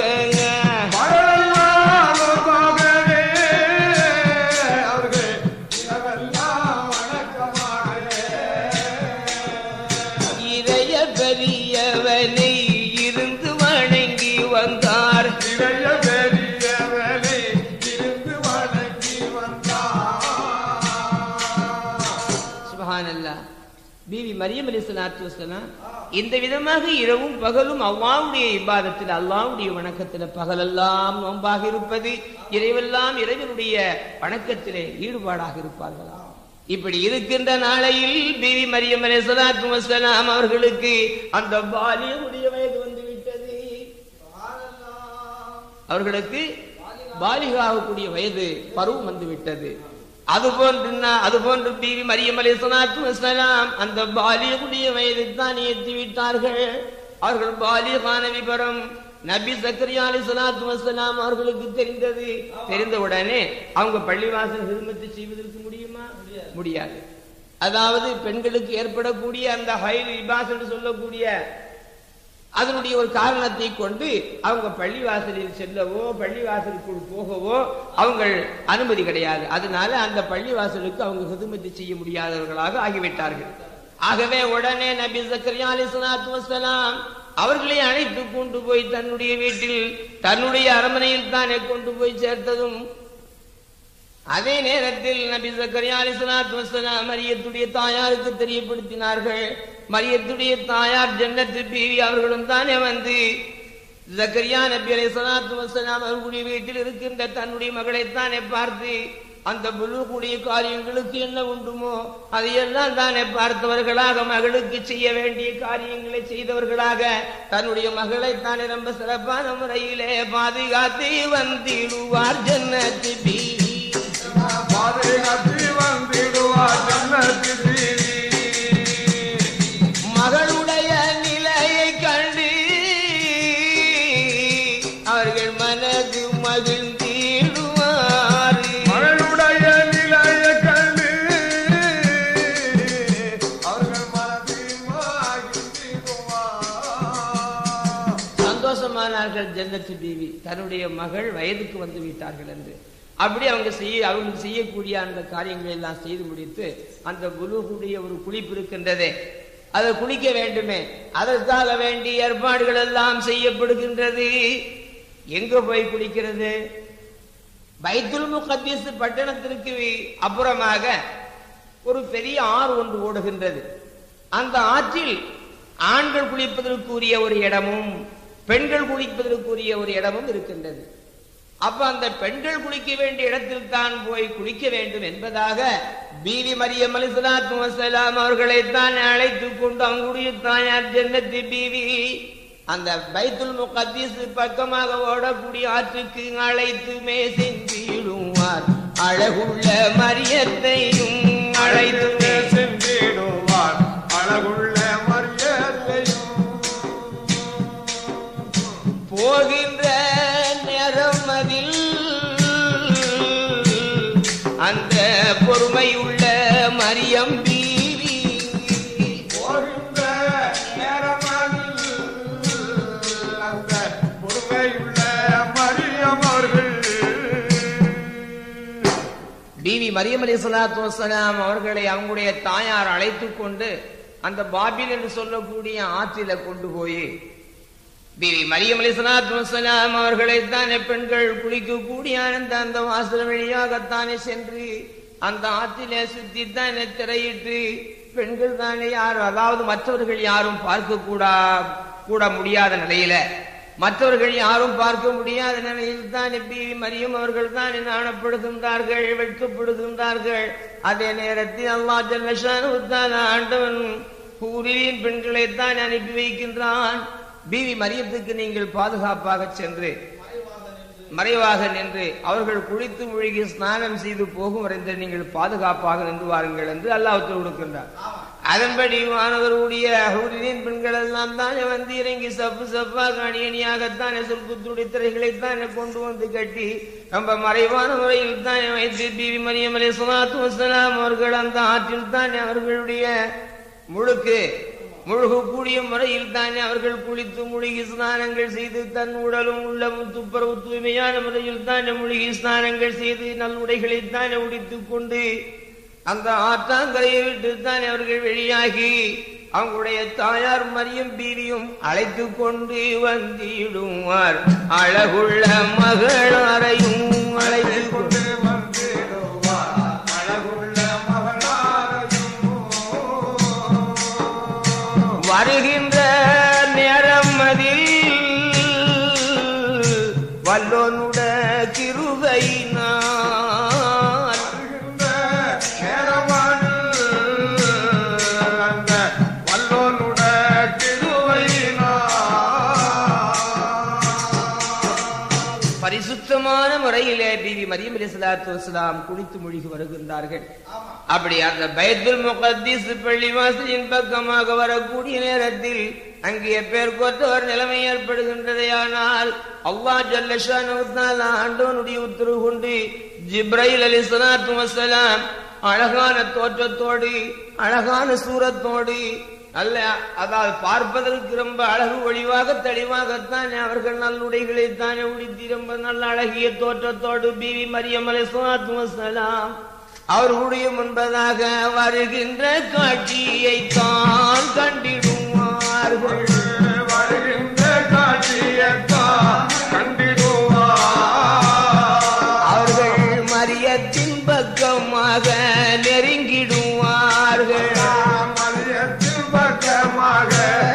பெரியவனை இருந்து வணங்கி வந்தார். சுப்ஹானல்லாஹ். பீவி மரியம் அலைஹிஸ்ஸலாத்து வஸ்ஸலாம் இந்த விதமாக இரவும் பகலும் அல்லாஹ்வுடைய இபாதத்தில் அல்லாஹ்வுடைய வணக்கத்தில் பகலெல்லாம் நோன்பாக இருப்பது, இரவெல்லாம் இறைவனுடைய வணக்கத்திலே ஈடுபாடாக இருப்பார்களா. இப்படி இருக்கின்ற நாளையில் பீவி மரியம் அலைஹிஸ்ஸலாத்து வஸ்ஸலாம் அவர்களுக்கு அந்த பாலியனுடைய வயது வந்து விட்டது. அவர்களுக்கு பாலிகாகக்கூடிய வயது பருவம் வந்து விட்டது. அதுபோன்று அதுபோன்று பீவி மரியம் அலைஹிஸ்ஸலாத்து வஸ்ஸலாம் அந்த பாலியனுடைய வயதை தான் ஏற்றி விட்டார்கள். அவர்கள் பாலிகான விபரம் நபி சக்கரியா அலைஹிஸ்ஸலாத்து வஸ்ஸலாம் அவர்களுக்கு தெரிந்தது. தெரிந்த உடனே அவங்க பள்ளிவாசல் ஹிதமத் செய்வதற்கு முடியுமா? முடியாது. அதாவது பெண்களுக்கு ஏற்படக்கூடிய அந்த ஹைல் இபாஸ் என்று சொல்லக்கூடிய அதனுடைய ஒரு காரணத்தை கொண்டு அவங்க பள்ளிவாசலில் செல்லவோ பள்ளிவாசலுக்குள் போகவோ அவங்க அனுமதி கிடையாது. அதனால அந்த பள்ளிவாசலுக்கு அவங்க ஹிதமத் செய்ய முடியாதவர்களாக ஆகிவிட்டார்கள். ஆகவே உடனே நபி சக்கரியா அலைஹிஸ்ஸலாத்து வஸ்ஸலாம் அவர்களை அழைத்து கொண்டு போய் தன்னுடைய வீட்டில் தன்னுடைய அரண்மனையில் தானே கொண்டு போய் சேர்த்ததும் அதே நேரத்தில் நபி சக்கரியா அலைஹிஸ்ஸலாத்து வஸ்ஸலாம் மரியத்துடைய தாயாருக்கு தெரியப்படுத்தினார்கள். மரியத்துடைய தாயார் ஜன்னத்து பீவி அவர்களும் தானே வந்து சக்கரியா நபி அலைஹிஸ்ஸலாத்து வஸ்ஸலாம் அவர்களுடைய வீட்டில் இருக்கின்ற தன்னுடைய மகளைத்தானே பார்த்து அந்த புலூகுடைய காரியங்களுக்கு என்ன உண்டுமோ அதையெல்லாம் தானே பார்த்தவர்களாக மகளுக்கு செய்ய வேண்டிய காரியங்களை செய்தவர்களாக தன்னுடைய மகளை தானே ரொம்ப சிறப்பான முறையிலே பாதுகாத்து வந்திடுவார் ஜன்னத்து பீவி. மகளுடைய நிலையை கண்டு அவர்கள் மனது மகிழ்ந்திடுவார். மகளுடைய நிலையை கண்டு அவர்கள் மனது மகிழ்ந்திடுவார். சந்தோஷமானார்கள் ஜன்னத்து பீவி தன்னுடைய மகள் வயதுக்கு வந்து விட்டார்கள் என்று. அப்படி அவங்க செய்ய அவங்க செய்யக்கூடிய அந்த காரியங்களை எல்லாம் செய்து முடித்து அந்த புலூகுடைய ஒரு குளிப்பு இருக்கின்றதே அதை குளிக்க வேண்டுமே, அதற்காக வேண்டிய ஏற்பாடுகள் எல்லாம் செய்யப்படுகின்றது. எங்க போய் குளிக்கிறது? பைத்துல் முகத்தீஸ் பட்டணத்திற்கு அப்புறமாக ஒரு பெரிய ஆறு ஒன்று ஓடுகின்றது. அந்த ஆற்றில் ஆண்கள் குளிப்பதற்குரிய ஒரு இடமும் பெண்கள் குளிப்பதற்குரிய ஒரு இடமும் இருக்கின்றது. அப்ப அந்த பெண்கள் குளிக்க வேண்டிய இடத்தில் தான் போய் குளிக்க வேண்டும் என்பதாக பீவி மரியம் அலைஹிஸ்ஸலாத்து வஸ்ஸலாம் அவர்களை தான் அழைத்து கொண்டு அவங்களுடைய தாயார் ஜன்னத்து பீவி அந்த பைத்துல் முகத்தீஸ் பக்கமாக ஓடக்கூடிய ஆற்றுக்கு அழைத்துமே சென்றிடுவார். அழகுள்ள மரியத்தையும் அழைத்துமே சென்றிடுவார். அழகுள்ள மரியத்தையும் போகின்ற நேரம் அதில் அந்த பொறுமையுள்ள மரியம் பீவி போகின்ற நேரமதில் அந்த பொறுமையுள்ள மரியம் அவர்கள் மரியம் அலைஹிஸ்ஸலாத்து வஸ்ஸலாம் அவர்களை அவங்களுடைய தாயார் அழைத்து கொண்டு அந்த பாபில் என்று சொல்லக்கூடிய ஆற்றில கொண்டு போய் பிவி மரியம் அலைஹிஸ்ஸலாத்து வஸ்ஸலாம் அவர்களைத்தானே பெண்கள் குளிக்கக்கூடிய அந்த அந்த வாசல் வழியாகத்தானே சென்று அந்த ஆற்றிலே சுத்தித்தானே திரையிட்டு பெண்கள் தானே யாரும், அதாவது மற்றவர்கள் யாரும் பார்க்க கூடா கூட முடியாத நிலையில, மற்றவர்கள் யாரும் பார்க்க முடியாத நிலையில் தான் பிவி மரியம் அவர்கள் தான் நாணப்படுகின்றார்கள், வெட்கப்படுகின்றார்கள். அதே நேரத்தில் அல்லாஹ் ஜல்ல ஷானஹு தஆலா ஆண்டவன் ஹூரின் பெண்களைத்தான் அனுப்பி வைக்கின்றான். பிவி மரியத்துக்கு நீங்கள் பாதுகாப்பாக சென்று மறைவாக நின்று அவர்கள் குளித்து மூழ்கி ஸ்நானம் செய்து போகும் வரை நீங்கள் பாதுகாப்பாக நின்று வாருங்கள் என்று அல்லாஹ் உத்தரவு கொடுக்கின்றார். அதன்படி மாணவருடைய ஹூரின் பெண்கள் எல்லாம் தானே வந்து இறங்கி சப்பு சப்பாக அணி அணியாகத்தானே சொற்குத்துடைய திரைகளைத்தானே கொண்டு வந்து கட்டி ரொம்ப மறைவான முறையில் தானே வைத்து பிவி மரியம் அலைஹிஸ்ஸலாத்து வஸ்ஸலாம் அவர்கள் அந்த ஆற்றில் தானே அவர்களுடைய முழுக்கு முழுகக்கூடிய முறையில் தானே அவர்கள் குளித்து மூழ்கி ஸ்நானங்கள் செய்து தன் உடலும் உள்ளமும் துப்புரவு தூய்மையான முறையில் தானே மூழ்கி ஸ்நானங்கள் செய்து நல்லுடைகளை தானே உடித்துக் கொண்டு அந்த ஆற்றாங்கரையை விட்டு தானே அவர்கள் வெளியாகி அவங்களுடைய தாயார் மரியம் பீவியும் அழைத்து கொண்டு வந்திடுவார். அழகுள்ள மகளாரையும் அழைத்து கொண்டு வந்திடுவார். அழகுள்ள மகளாரையும் வருகின்ற நேரம் அதில் வல்லோனுட கிருபையினால் பரிசுத்தமான முறையிலே பிவி மரியம் அலைஹிஸ்ஸலாத்து வஸ்ஸலாம் குளித்து மூழ்கி வருகின்றார்கள். அப்படி அந்த பைத்துல் முகத்திஸ் பள்ளிவாசலின் பக்கமாக வரக்கூடிய நேரத்தில் அங்கே பேர் கொற்றவர் நிலைமை ஏற்படுகின்றதையானால் அல்லாஹ் ஜல்ல ஷானஹு தஆலா ஆண்டவனுடைய உத்தரவு கொண்டு ஜிப்ரைல் அலைஹிஸ்ஸலாத்து வஸ்ஸலாம் அழகான தோற்றத்தோடு அழகான சூரத்தோடு அல்ல, அதாவது பார்ப்பதற்கு ரொம்ப அழகு ஒளிவாக தெளிவாகத்தானே அவர்கள் நல்லுடைகளைத்தானே உடுத்தி ரொம்ப நல்ல அழகிய தோற்றத்தோடு பிவி மரியம் அலைஹிஸ்ஸலாத்து வஸ்ஸலாம் அவர்களுடைய முன்பதாக வருகின்ற காட்சியை தான் கண்டிடுவார்கள். வருகின்ற காட்சியை தான் கண்டிடுவார். அவர்கள் மரியத்தின் பக்கமாக நெருங்கிடுவார்கள். மரியத்தின் பக்கமாக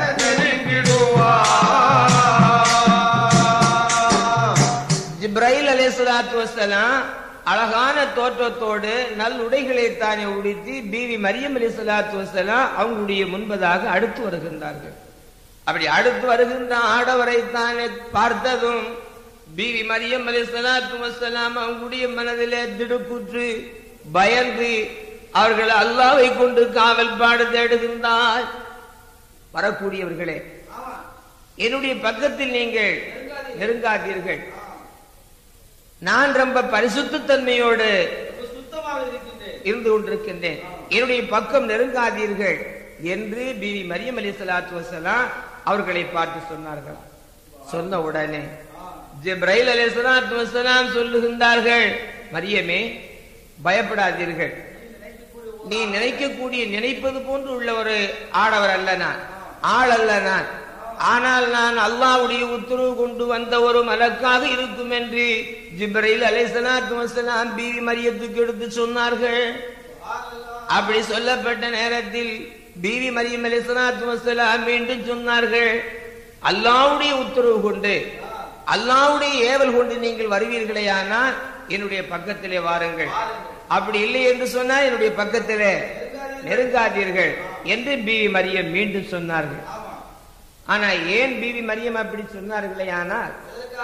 நெருங்கிடுவார். ஜிப்ரைல் அலைஹிஸ்ஸலாத்து வஸ்ஸலாம் அழகான தோற்றத்தோடு நல் உடைகளை தானே உடுத்தி பிவி மரியம் அலைஹிஸ்ஸலாத்து வஸ்ஸலாம் அவங்களுடைய முன்பதாக அடுத்து வருகின்றார்கள். அப்படி அடுத்து வருகின்ற ஆடவரை தானே பார்த்ததும் பிவி மரியம் அலைஹிஸ்ஸலாத்து வஸ்ஸலாம் அவங்களுடைய மனதிலே திடுக்குற்று பயந்து அவர்கள் அல்லாஹ்வை கொண்டு காவல் பாடு தேடுகின்றார். வரக்கூடியவர்களே, என்னுடைய பக்கத்தில் நீங்கள் நெருங்காதீர்கள், நான் ரொம்ப பரிசுத்த தன்மையோடு இருந்து கொண்டிருக்கின்றேன், என்னுடைய பக்கம் நெருங்காதீர்கள் என்று பிவி மரியம் அலைஹிஸ்ஸலாத்து வஸ்ஸலாம் அவர்களை பார்த்து சொன்னார்கள். சொன்ன உடனே ஜிப்ரைல் அலைஹிஸ்ஸலாத்து வஸ்ஸலாம் சொல்லுகின்றார்கள், மரியமே பயப்படாதீர்கள், நீ நினைக்கக்கூடிய நினைப்பது போன்று உள்ள ஒரு ஆடவர் அல்ல நான், ஆள் அல்ல நான், ஆனால் நான் அல்லாஹ்வுடைய உத்தரவு கொண்டு வந்த ஒரு மலக்காக இருக்கும் என்று ஜிப்ரைல் அலைஹிஸ்ஸலாத்து வஸ்ஸலாம் பிவி மரியத்துக்கு எடுத்து சொன்னார்கள். அப்படி சொல்லப்பட்ட நேரத்தில் பிவி மரியம் அலைஹிஸ்ஸலாத்து வஸ்ஸலாம் மீண்டும் சொன்னார்கள், அல்லாஹ்வுடைய உத்தரவு கொண்டு அல்லாஹ்வுடைய ஏவல் கொண்டு நீங்கள் வருவீர்களே ஆனால் என்னுடைய பக்கத்திலே வாருங்கள், அப்படி இல்லை என்று சொன்னால் என்னுடைய பக்கத்திலே நெருங்காதீர்கள் என்று பிவி மரியம் மீண்டும் சொன்னார்கள். ஆனா ஏன் பிவி மரியம் அப்படி சொன்னார்களே ஆனால்,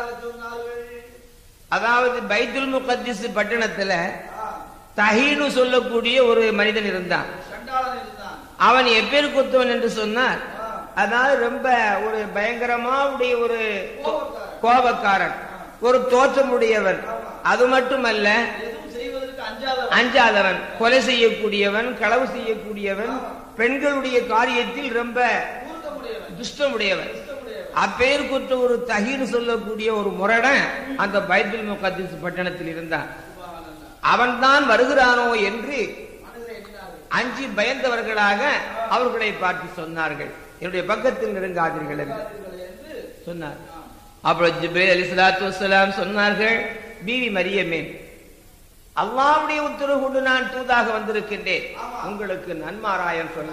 அதாவது பைத்துல் முகத்திஸ் பட்டணத்துல தஹீனு சொல்லக்கூடிய ஒரு மனிதன் இருந்தான். அவன் எப்பேர் கொத்தவன் என்று சொன்னார், அதாவது ரொம்ப ஒரு பயங்கரமா உடைய ஒரு கோபக்காரன், ஒரு தோற்றமுடையவன், அது மட்டுமல்ல அஞ்சாதவன், கொலை செய்யக்கூடியவன், களவு செய்யக்கூடியவன், பெண்களுடைய காரியத்தில் ரொம்ப துஷ்டமுடையவன். அப்பேர் கொற்ற ஒரு தஹீர் சொல்லக்கூடிய ஒரு முரடன் அந்த பைத்துல் முகத்திஸ் பட்டணத்தில் இருந்தான். அவன்தான் வருகிறானோ என்று அஞ்சி பயந்தவர்களாக அவர்களை பார்த்து சொன்னார்கள், என்னுடைய பக்கத்தில் நெருங்காதீர்கள் என்று சொன்னார். அப்புறம் ஜிப்ரீல் அலைஹிஸ்ஸலாத்து வஸ்ஸலாம் சொன்னார்கள், பீவி மரியமே, அல்லாஹ்வுடைய உத்தரவு கொண்டு நான் தூதாக வந்திருக்கின்றேன், உங்களுக்கு நன்மாராயம் சொல்ல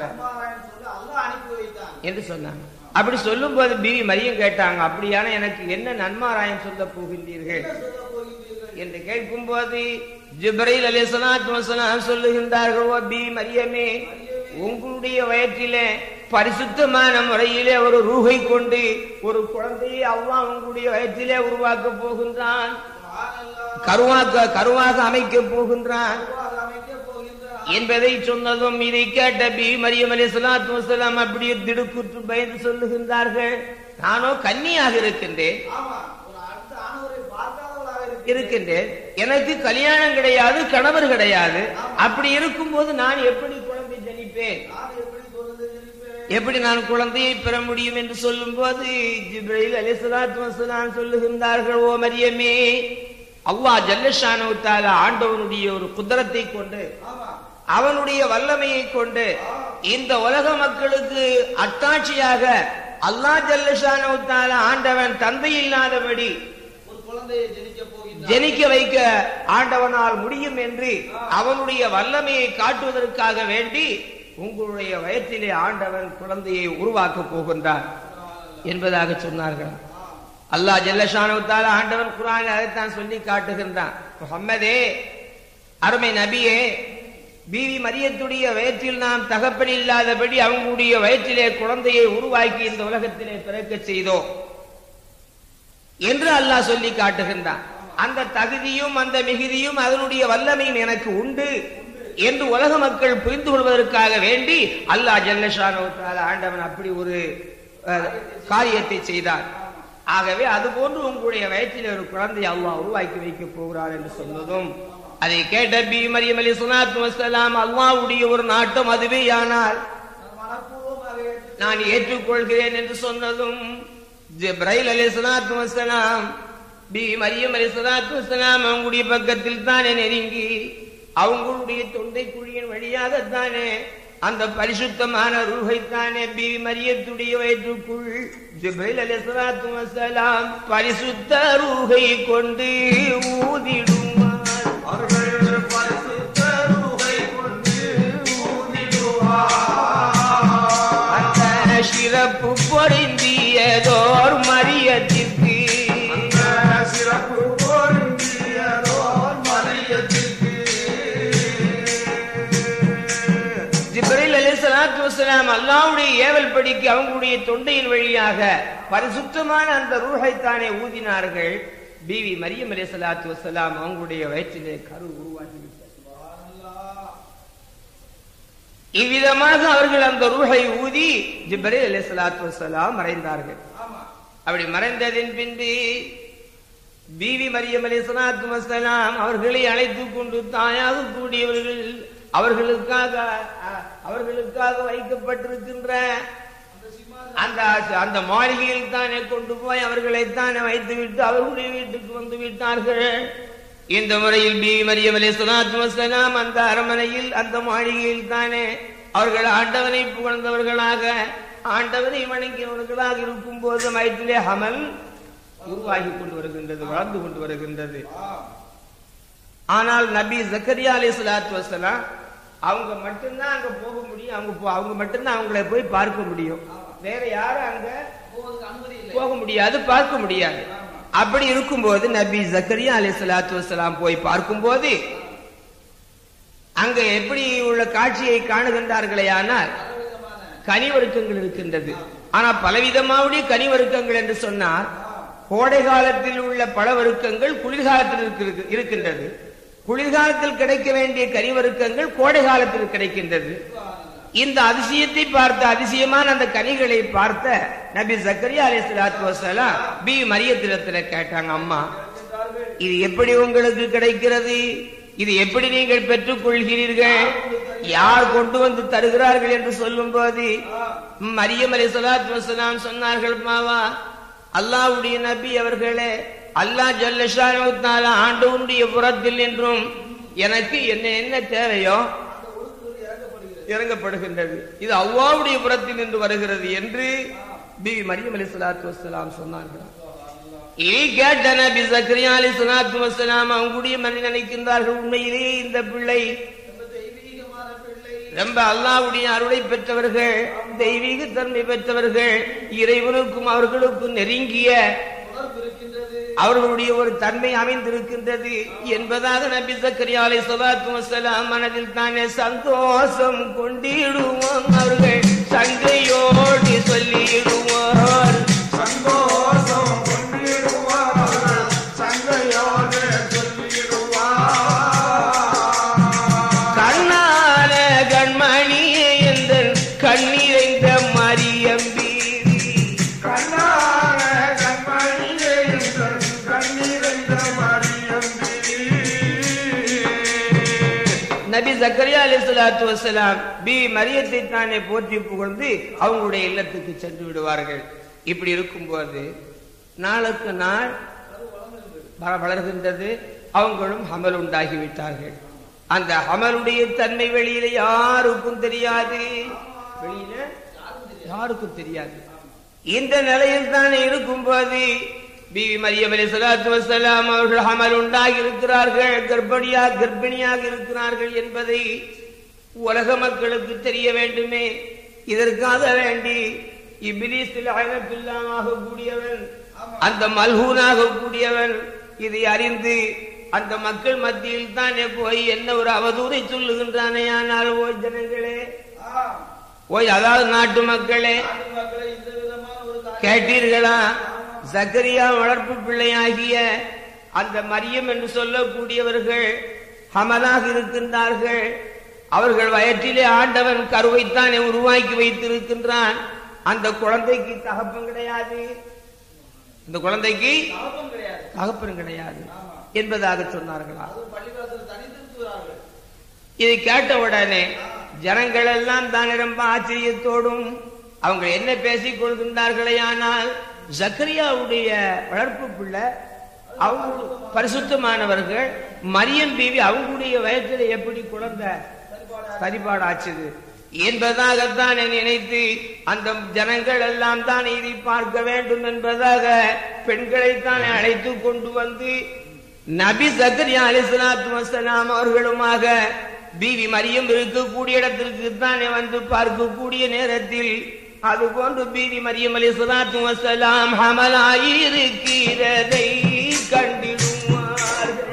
என்று சொன்னாங்க. அப்படி சொல்லும் போது பீவி மரியம் கேட்டாங்க, அப்படியான எனக்கு என்ன நன்மாராயம் சொல்ல போகின்றீர்கள் என்று கேட்கும் போது ஜிப்ரீல் அலைஹிஸ்ஸலாத்து வஸ்ஸலாம் சொல்லுகின்றார்கள், ஓ பீவி மரியமே, உங்களுடைய வயிற்றிலே பரிசுத்தமான முறையிலே ஒரு ரூஹை கொண்டு ஒரு குழந்தையை அல்லாஹ் உங்களுடைய வயிற்றிலே உருவாக்க போகின்றான், கருவாக்க கருவாக அமைக்க போகின்றான் என்பதை சொன்னதும் இதை கேட்ட பீவி மரியம் அலைஹிஸ்ஸலாத்து வஸ்ஸலாம் அப்படியே திடுக்குற்று பயந்து சொல்லுகின்றார்கள், நானோ கன்னியாக இருக்கின்றேன் இருக்கின்றேன் எனக்கு கல்யாணம் கிடையாது, கணவர் கிடையாது, அப்படி இருக்கும் போது நான் எப்படி குழந்தை ஜனிப்பேன், எப்படி நான் குழந்தையை பெற முடியும் என்று சொல்லும் போது ஜிப்ரீல் அலைஹிஸ்ஸலாத்து வஸ்ஸலாம் சொல்லுகின்றார்கள், ஓ மரியமே, அல்லாஹ் ஜல்ல ஷானஹு வ தஆலா ஆண்டவனுடைய ஒரு குதிரத்தை கொண்டு அவனுடைய வல்லமையை கொண்டு இந்த உலக மக்களுக்கு அத்தாட்சியாக அல்லாஹ் ஜல்ல ஷானஹு வ தஆலா ஆண்டவன் தந்தை இல்லாதபடி ஜனிக்க வைக்க ஆண்டவனால் முடியும் என்று அவனுடைய வல்லமையை காட்டுவதற்காக வேண்டி உங்களுடைய வயத்திலே ஆண்டவன் குழந்தையை உருவாக்க போகின்றார் என்பதாக சொன்னார்கள். அல்லாஹ் ஜல்ல ஷானஹு வ தஆலா ஆண்டவன் குர்ஆனில் அதைத்தான் சொல்லி காட்டுகின்றான். முஹம்மதே, அருமை நபியே, பீவி மரியத்துடைய வயிற்றில் நாம் தகப்பன் இல்லாதபடி அவங்களுடைய வயிற்றிலே குழந்தையை உருவாக்கி இந்த உலகத்திலே பிறக்க செய்தோம் என்று அல்லாஹ் சொல்லி காட்டுகின்றான். அந்த தகுதியும் அந்த மிகுதியும் அதனுடைய வல்லமையும் எனக்கு உண்டு என்று உலக மக்கள் புரிந்து கொள்வதற்காக வேண்டி அல்லாஹ் ஜல்ல ஷானஹு வ தஆலா ஆண்டவன் அப்படி ஒரு காரியத்தை செய்தார். ஆகவே அதுபோன்று உங்களுடைய வயிற்றில் ஒரு குழந்தை அல்லாஹ் உருவாக்கி வைக்க போகிறார் என்று சொன்னதும் அதை கேட்ட பீவி மரியம் அலைஹிஸ்ஸலாத்து வஸ்ஸலாம், அல்லாஹ்வுடைய ஒரு நாட்டம் அதுவே ஆனால் நான் ஏற்றுக்கொள்கிறேன் என்று சொன்னதும் ஜிப்ரீல் அலைஹிஸ்ஸலாத்து வஸ்ஸலாம் பீவி மரியம் அலைஹிஸ்ஸலாத்து வஸ்ஸலாம் அவங்களுடைய பக்கத்தில் தானே நெருங்கி அவங்களுடைய தொண்டை குழியின் வழியாகத்தானே அந்த பரிசுத்தமான ரூஹைத்தானே பீவி மரியத்துடைய வயிற்றுக்குள் ஜிப்ரீல் அலைஹிஸ்ஸலாத்து வஸ்ஸலாம் பரிசுத்த ரூஹை கொண்டு ஊதிடுவார், அவர்கள் பரிசுத்த ரூஹை கொண்டு ஊதிடுவார். அந்த சிறப்பு பொருந்தியதோர் மரியத்திற்கு, அந்த சிறப்பு பொருந்தியதோர் மரியத்திற்கு ஜிப்ரீல் அலைஹிஸ்ஸலாத்து வஸ்ஸலாம் அல்லாஹ்வுடைய ஏவல் படிக்கு அவங்களுடைய தொண்டையின் வழியாக பரிசுத்தமான அந்த ரூஹைத்தானே ஊதினார்கள். பீவி மரியம் அலைஹிஸ்ஸலாத்து வஸ்ஸலாம் அவங்களுடைய வயிற்றிலே கரு உருவாகிவிட்டது. இவ்விதமாக அவர்கள் அந்த ரூஹை ஊதி ஜிப்ரீல் அலைஹிஸ்ஸலாத்து வஸ்ஸலாம் மறைந்தார்கள். அப்படி மறைந்ததின் பின்பு பீவி மரியம் அலைஹிஸ்ஸலாத்து வஸ்ஸலாம் அவர்களை அழைத்துக் கொண்டு தாயாக கூடியவர்கள் அவர்களுக்காக அவர்களுக்காக வைக்கப்பட்டிருக்கின்ற அந்த அந்த மாளிகையில் தானே கொண்டு போய் அவர்களைத்தானே வைத்து விட்டு அவர்களுடைய வீட்டுக்கு வந்து விட்டார்கள். இந்த முறையில் பீவி மரியம் அலைஹிஸ்ஸலாத்து வஸ்ஸலாம் அந்த அரண்மனையில் அந்த மாளிகையில் தானே அவர்கள் ஆண்டவனை புகழ்ந்தவர்களாக ஆண்டவனை வணங்கியவர்களாக இருக்கும் போது வயிற்றிலே ஹமல் உருவாகி கொண்டு வருகின்றது, வளர்ந்து கொண்டு வருகின்றது. ஆனால் நபி ஜக்கரியா அலைஹிஸ்ஸலாத்து வஸ்ஸலாம் அவங்க மட்டும்தான் அங்க போக முடியும், அவங்க அவங்க மட்டும்தான் அவங்களை போய் பார்க்க முடியும், வேற யாரும் அங்க போக முடியாது, பார்க்க முடியாது. அப்படி இருக்கும்போது நபி ஜக்கரியா அலைஹிஸ்ஸலாத்து வஸ்ஸலாம் போய் பார்க்கும்போது அங்க எப்படி உள்ள காட்சியை காணுகின்றார்களே, ஆனால் கனிவருக்கங்கள் இருக்கின்றது. ஆனா பலவிதமாவுடைய கனிவருக்கங்கள் என்று சொன்னால் கோடை காலத்தில் உள்ள பழவருக்கங்கள் குளிர்காலத்தில் இருக்கின்றது, குளிர்காலத்தில் கிடைக்க வேண்டிய கனிவருக்கங்கள் கோடை காலத்தில் கிடைக்கின்றது. இந்த அதிசயத்தை பார்த்த அதிசயமான அந்த கனிகளை பார்த்த நபி ஜக்கரியா அலைஹிஸ்ஸலாத்து வஸ்ஸலாம் பீவி மரியத்திடத்துல கேட்டாங்க, அம்மா இது எப்படி உங்களுக்கு கிடைக்கிறது, இது எப்படி நீங்கள் பெற்றுக் கொள்கிறீர்கள், யார் கொண்டு வந்து தருகிறார்கள் என்று சொல்லும் போது மரியம் அலைஹிஸ்ஸலாத்து வஸ்ஸலாம் சொன்னார்கள், மாவா அல்லாஹ்வுடைய நபி அவர்களே, அல்லாஹ் ஜல்ல ஷானஹு வ தஆலா ஆண்டவனுடைய புறத்தில் என்றும் எனக்கு என்ன என்ன தேவையோ இறங்கப்படுகின்றது. இது அல்லாஹ்வுடைய புறத்தில் நின்று வருகிறது என்று பிபி மரியம் அலைஹிஸ்ஸலாத்து வஸ்ஸலாம் சொன்னார்கள். இதை கேட்ட நபி ஜக்கரியா அலைஹிஸ்ஸலாத்து வஸ்ஸலாம் அவங்களுடைய மனதில் நினைக்கின்றார்கள், உண்மையிலேயே இந்த பிள்ளை ரொம்ப அல்லாஹ்வுடைய அருளை பெற்றவர்கள், தெய்வீக தன்மை பெற்றவர்கள், இறைவனுக்கும் அவர்களுக்கும் நெருங்கிய அவர்களுடைய ஒரு தன்மை அமைந்திருக்கின்றது என்பதாக நபி ஜக்கரியா அலைஹிஸ்ஸலாத்து வஸ்ஸலாம் மனதில் தானே சந்தோஷம் கொண்டிடுவோம். அவர்கள் சங்கையோடு சொல்லிடுவார், சந்தோஷம் கொண்டிடுவார், அவர்கள் சங்கையோடு சொல்லிடுவார். கண்ணான கண்மணியே என்ற கண்ணீரைந்த மரியம் பீவி, கண்ணான கண்மணியே என்ற கண்ணீரைந்த மரியம் பீவி. நபி ஜக்கரியா அலைஹிஸ்ஸலாத்து வஸ்ஸலாம் பி மரியத்தை தானே போற்றி புகழ்ந்து அவங்களுடைய இல்லத்துக்கு சென்று விடுவார்கள். இப்படி இருக்கும்போது நாளுக்கு நாள் வளர்கின்றது. அவங்களும் ஹமல் உண்டாகிவிட்டார்கள். அந்த ஹமலுடைய தன்மை வெளியில யாருக்கும் தெரியாது, வெளியில யாருக்கும் தெரியாது. இந்த நிலையில் தானே இருக்கும்போது பிபி மரியம் அலைஹிஸ்ஸலாத்து வஸ்ஸலாம் அவர்கள் ஹமல் உண்டாகி இருக்கிறார்கள், கர்ப்பிணியாக கர்ப்பிணியாக இருக்கிறார்கள் என்பதை உலக மக்களுக்கு தெரிய வேண்டுமே. இதற்காக வேண்டி இப்லீஸ் லஅனத்துல்லாஹ் கூடியவன், அந்த மல்ஹூனாக கூடியவன் இதை அறிந்து அந்த மக்கள் மத்தியில் தானே போய் என்ன ஒரு அவதூறை சொல்லுகின்றானே. ஆனால் ஓய் ஜனங்களே, ஓய் அதாவது நாட்டு மக்களே, கேட்டீர்களா? ஜக்கரியா வளர்ப்பு பிள்ளையாகிய அந்த மரியம் என்று சொல்லக்கூடியவர்கள் ஹமலாக இருக்கின்றார்கள். அவர்கள் வயிற்றிலே ஆண்டவன் கருவைத்தானே உருவாக்கி வைத்திருக்கின்றான். அந்த குழந்தைக்கு தகப்பன் கிடையாது, இந்த குழந்தைக்கு தகப்பன் கிடையாது என்பதாக சொன்னார்களா? இதை கேட்ட உடனே ஜனங்கள் எல்லாம் தான் ரொம்ப ஆச்சரியத்தோடும் அவங்க என்ன பேசிக் கொள்கின்றார்களே. ஆனால் ஜக்கரியாவுடைய வளர்ப்பு பிள்ளை அவங்க பரிசுத்தமானவர்கள், மரியம் பீவி அவங்களுடைய வயத்தில் எப்படி குழந்தை சரிபாடாச்சுது என்பதாகத்தான் நினைத்து அந்த ஜனங்கள் எல்லாம் தான் இதை பார்க்க வேண்டும் என்பதாக பெண்களைத்தான் அழைத்து கொண்டு வந்து நபி ஜக்கரியா அலைஹிஸ்ஸலாத்து வஸ்ஸலாம் அவர்களுமாக பீவி மரியம் இருக்கக்கூடிய இடத்திற்கு தானே வந்து பார்க்கக்கூடிய நேரத்தில் அது போன்று பீவி மரியம் அலைஹிஸ்ஸலாத்து வஸ்ஸலாம் ஹமலாயிருக்கிறதை கண்டிடுவார்கள்.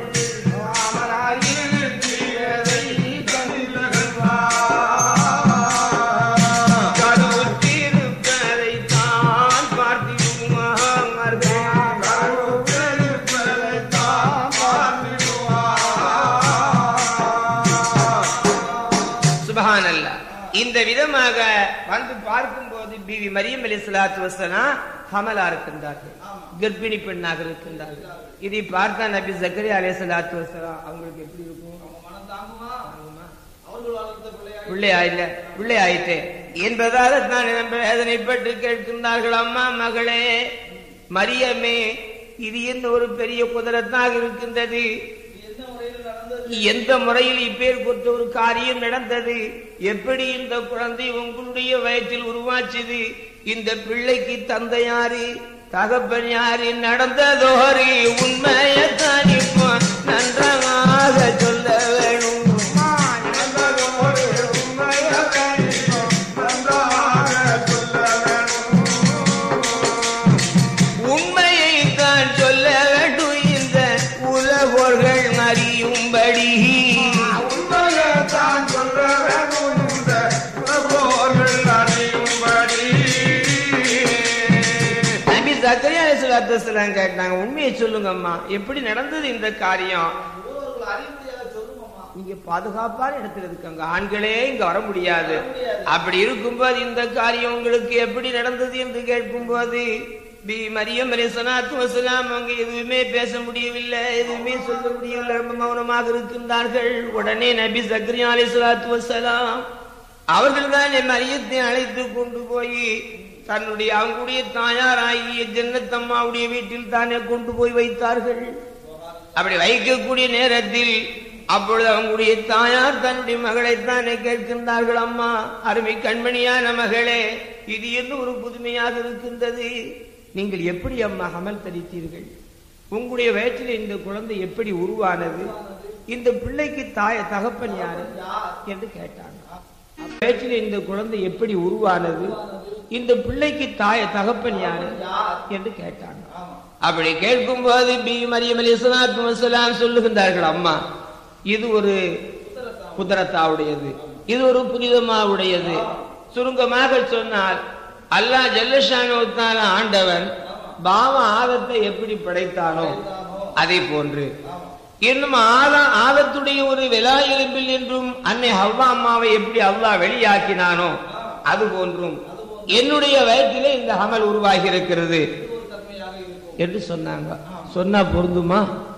இந்த விதமாக வந்து பார்க்கும் போது பிவி மரியம் அலைஹிஸ்ஸலாத்து வஸ்ஸலாம் ஹமலா இருக்கின்றார்கள், கர்ப்பிணி பெண்ணாக இருக்கின்றார்கள். இதை பார்த்தா நபி ஜக்கரியா அலைஹிஸ்ஸலாத்து வஸ்ஸலாம் அவங்களுக்கு எப்படி இருக்கும்? பிள்ளையாயில்ல பிள்ளையாயிட்டே என்பதாக தான் வேதனைப்பட்டு கேட்கின்றார்கள். அம்மா மகளே மரியமே, இது என்ன ஒரு பெரிய குதிரத்தாக இருக்கின்றது, எந்த முறையில் இப்பேர் கொடுத்த ஒரு காரியம் நடந்தது, எப்படி இந்த குழந்தை உங்களுடைய வயிற்றில் உருவாச்சுது, இந்த பிள்ளைக்கு தந்தை யாரு தகப்பன் யாரு, நடந்ததோரு உண்மையத்தான் இப்போ நன்றாக சொல்ல வேணும். உண்மையை தான் சொல்ல வேண்டும், இந்த உலகோர்கள் அறியும்படி. நபி ஜக்கரியா அலைஹிஸ்ஸலாத்து வஸ்ஸலாம் கேட்டாங்க, உண்மையை சொல்லுங்க அம்மா, எப்படி நடந்தது இந்த காரியம்? நீங்க பாதுகாப்பான இடத்துல இருக்காங்க, ஆண்களே இங்க வர முடியாது. அப்படி இருக்கும்போது இந்த காரியம் உங்களுக்கு எப்படி நடந்தது என்று கேட்கும் போது பி மரியம் அலைஹிஸ்ஸலாத்து வஸ்ஸலாம் அவங்க எதுவுமே பேச முடியவில்லை, எதுவுமே சொல்ல முடியவில்லை, ரொம்ப மௌனமாக இருக்கின்றார்கள். உடனே நபி ஜக்கரியா அலைஹிஸ்ஸலாத்து வஸ்ஸலாம் அவர்கள் தான் மரியத்தை அழைத்து கொண்டு போய் தன்னுடைய அவங்களுடைய தாயாராகிய ஜன்னத் அம்மாவுடைய வீட்டில் தானே கொண்டு போய் வைத்தார்கள். அப்படி வைக்கக்கூடிய நேரத்தில் அப்பொழுது அவங்களுடைய தாயார் தன்னுடைய மகளைத்தானே கேட்கின்றார்கள், அம்மா அருமை கண்மணியான மகளே, இது என்ன ஒரு புதுமையாக இருக்கின்றது, நீங்கள் எப்படி அம்மா அமல் தரித்தீர்கள், உங்களுடைய வயிற்றில் இந்த குழந்தை எப்படி உருவானது, இந்த பிள்ளைக்கு தாய தகப்பன் யாரு என்று கேட்டாங்க. வயிற்றில் இந்த குழந்தை எப்படி உருவானது, இந்த பிள்ளைக்கு தாய தகப்பன் யாரு என்று கேட்டாங்க. அப்படி கேட்கும் போது பி மரியம் அலைஹிஸ்ஸலாத்து வஸ்ஸலாம் சொல்லுகின்றார்கள், அம்மா இது ஒரு குதரத்தாவுடையது, இது ஒரு புனிதமாவுடையது. சுருங்கமாக சொன்னால் அல்லாஹ் ஜல்லஷானு தஆலா ஆண்டவன் பாவ ஆதத்தை எப்படி படைத்தானோ அதே போன்று இன்னும் ஆதா ஆதத்துடைய ஒரு விலா எலும்பில் என்றும் அன்னை ஹவ்வா அம்மாவை எப்படி அல்லாஹ் வெளியாக்கினானோ அது போன்றும் என்னுடைய வயிற்றிலே இந்த அமல் உருவாகி இருக்கிறது என்று சொன்னாங்க. சொன்னா பொருந்துமா,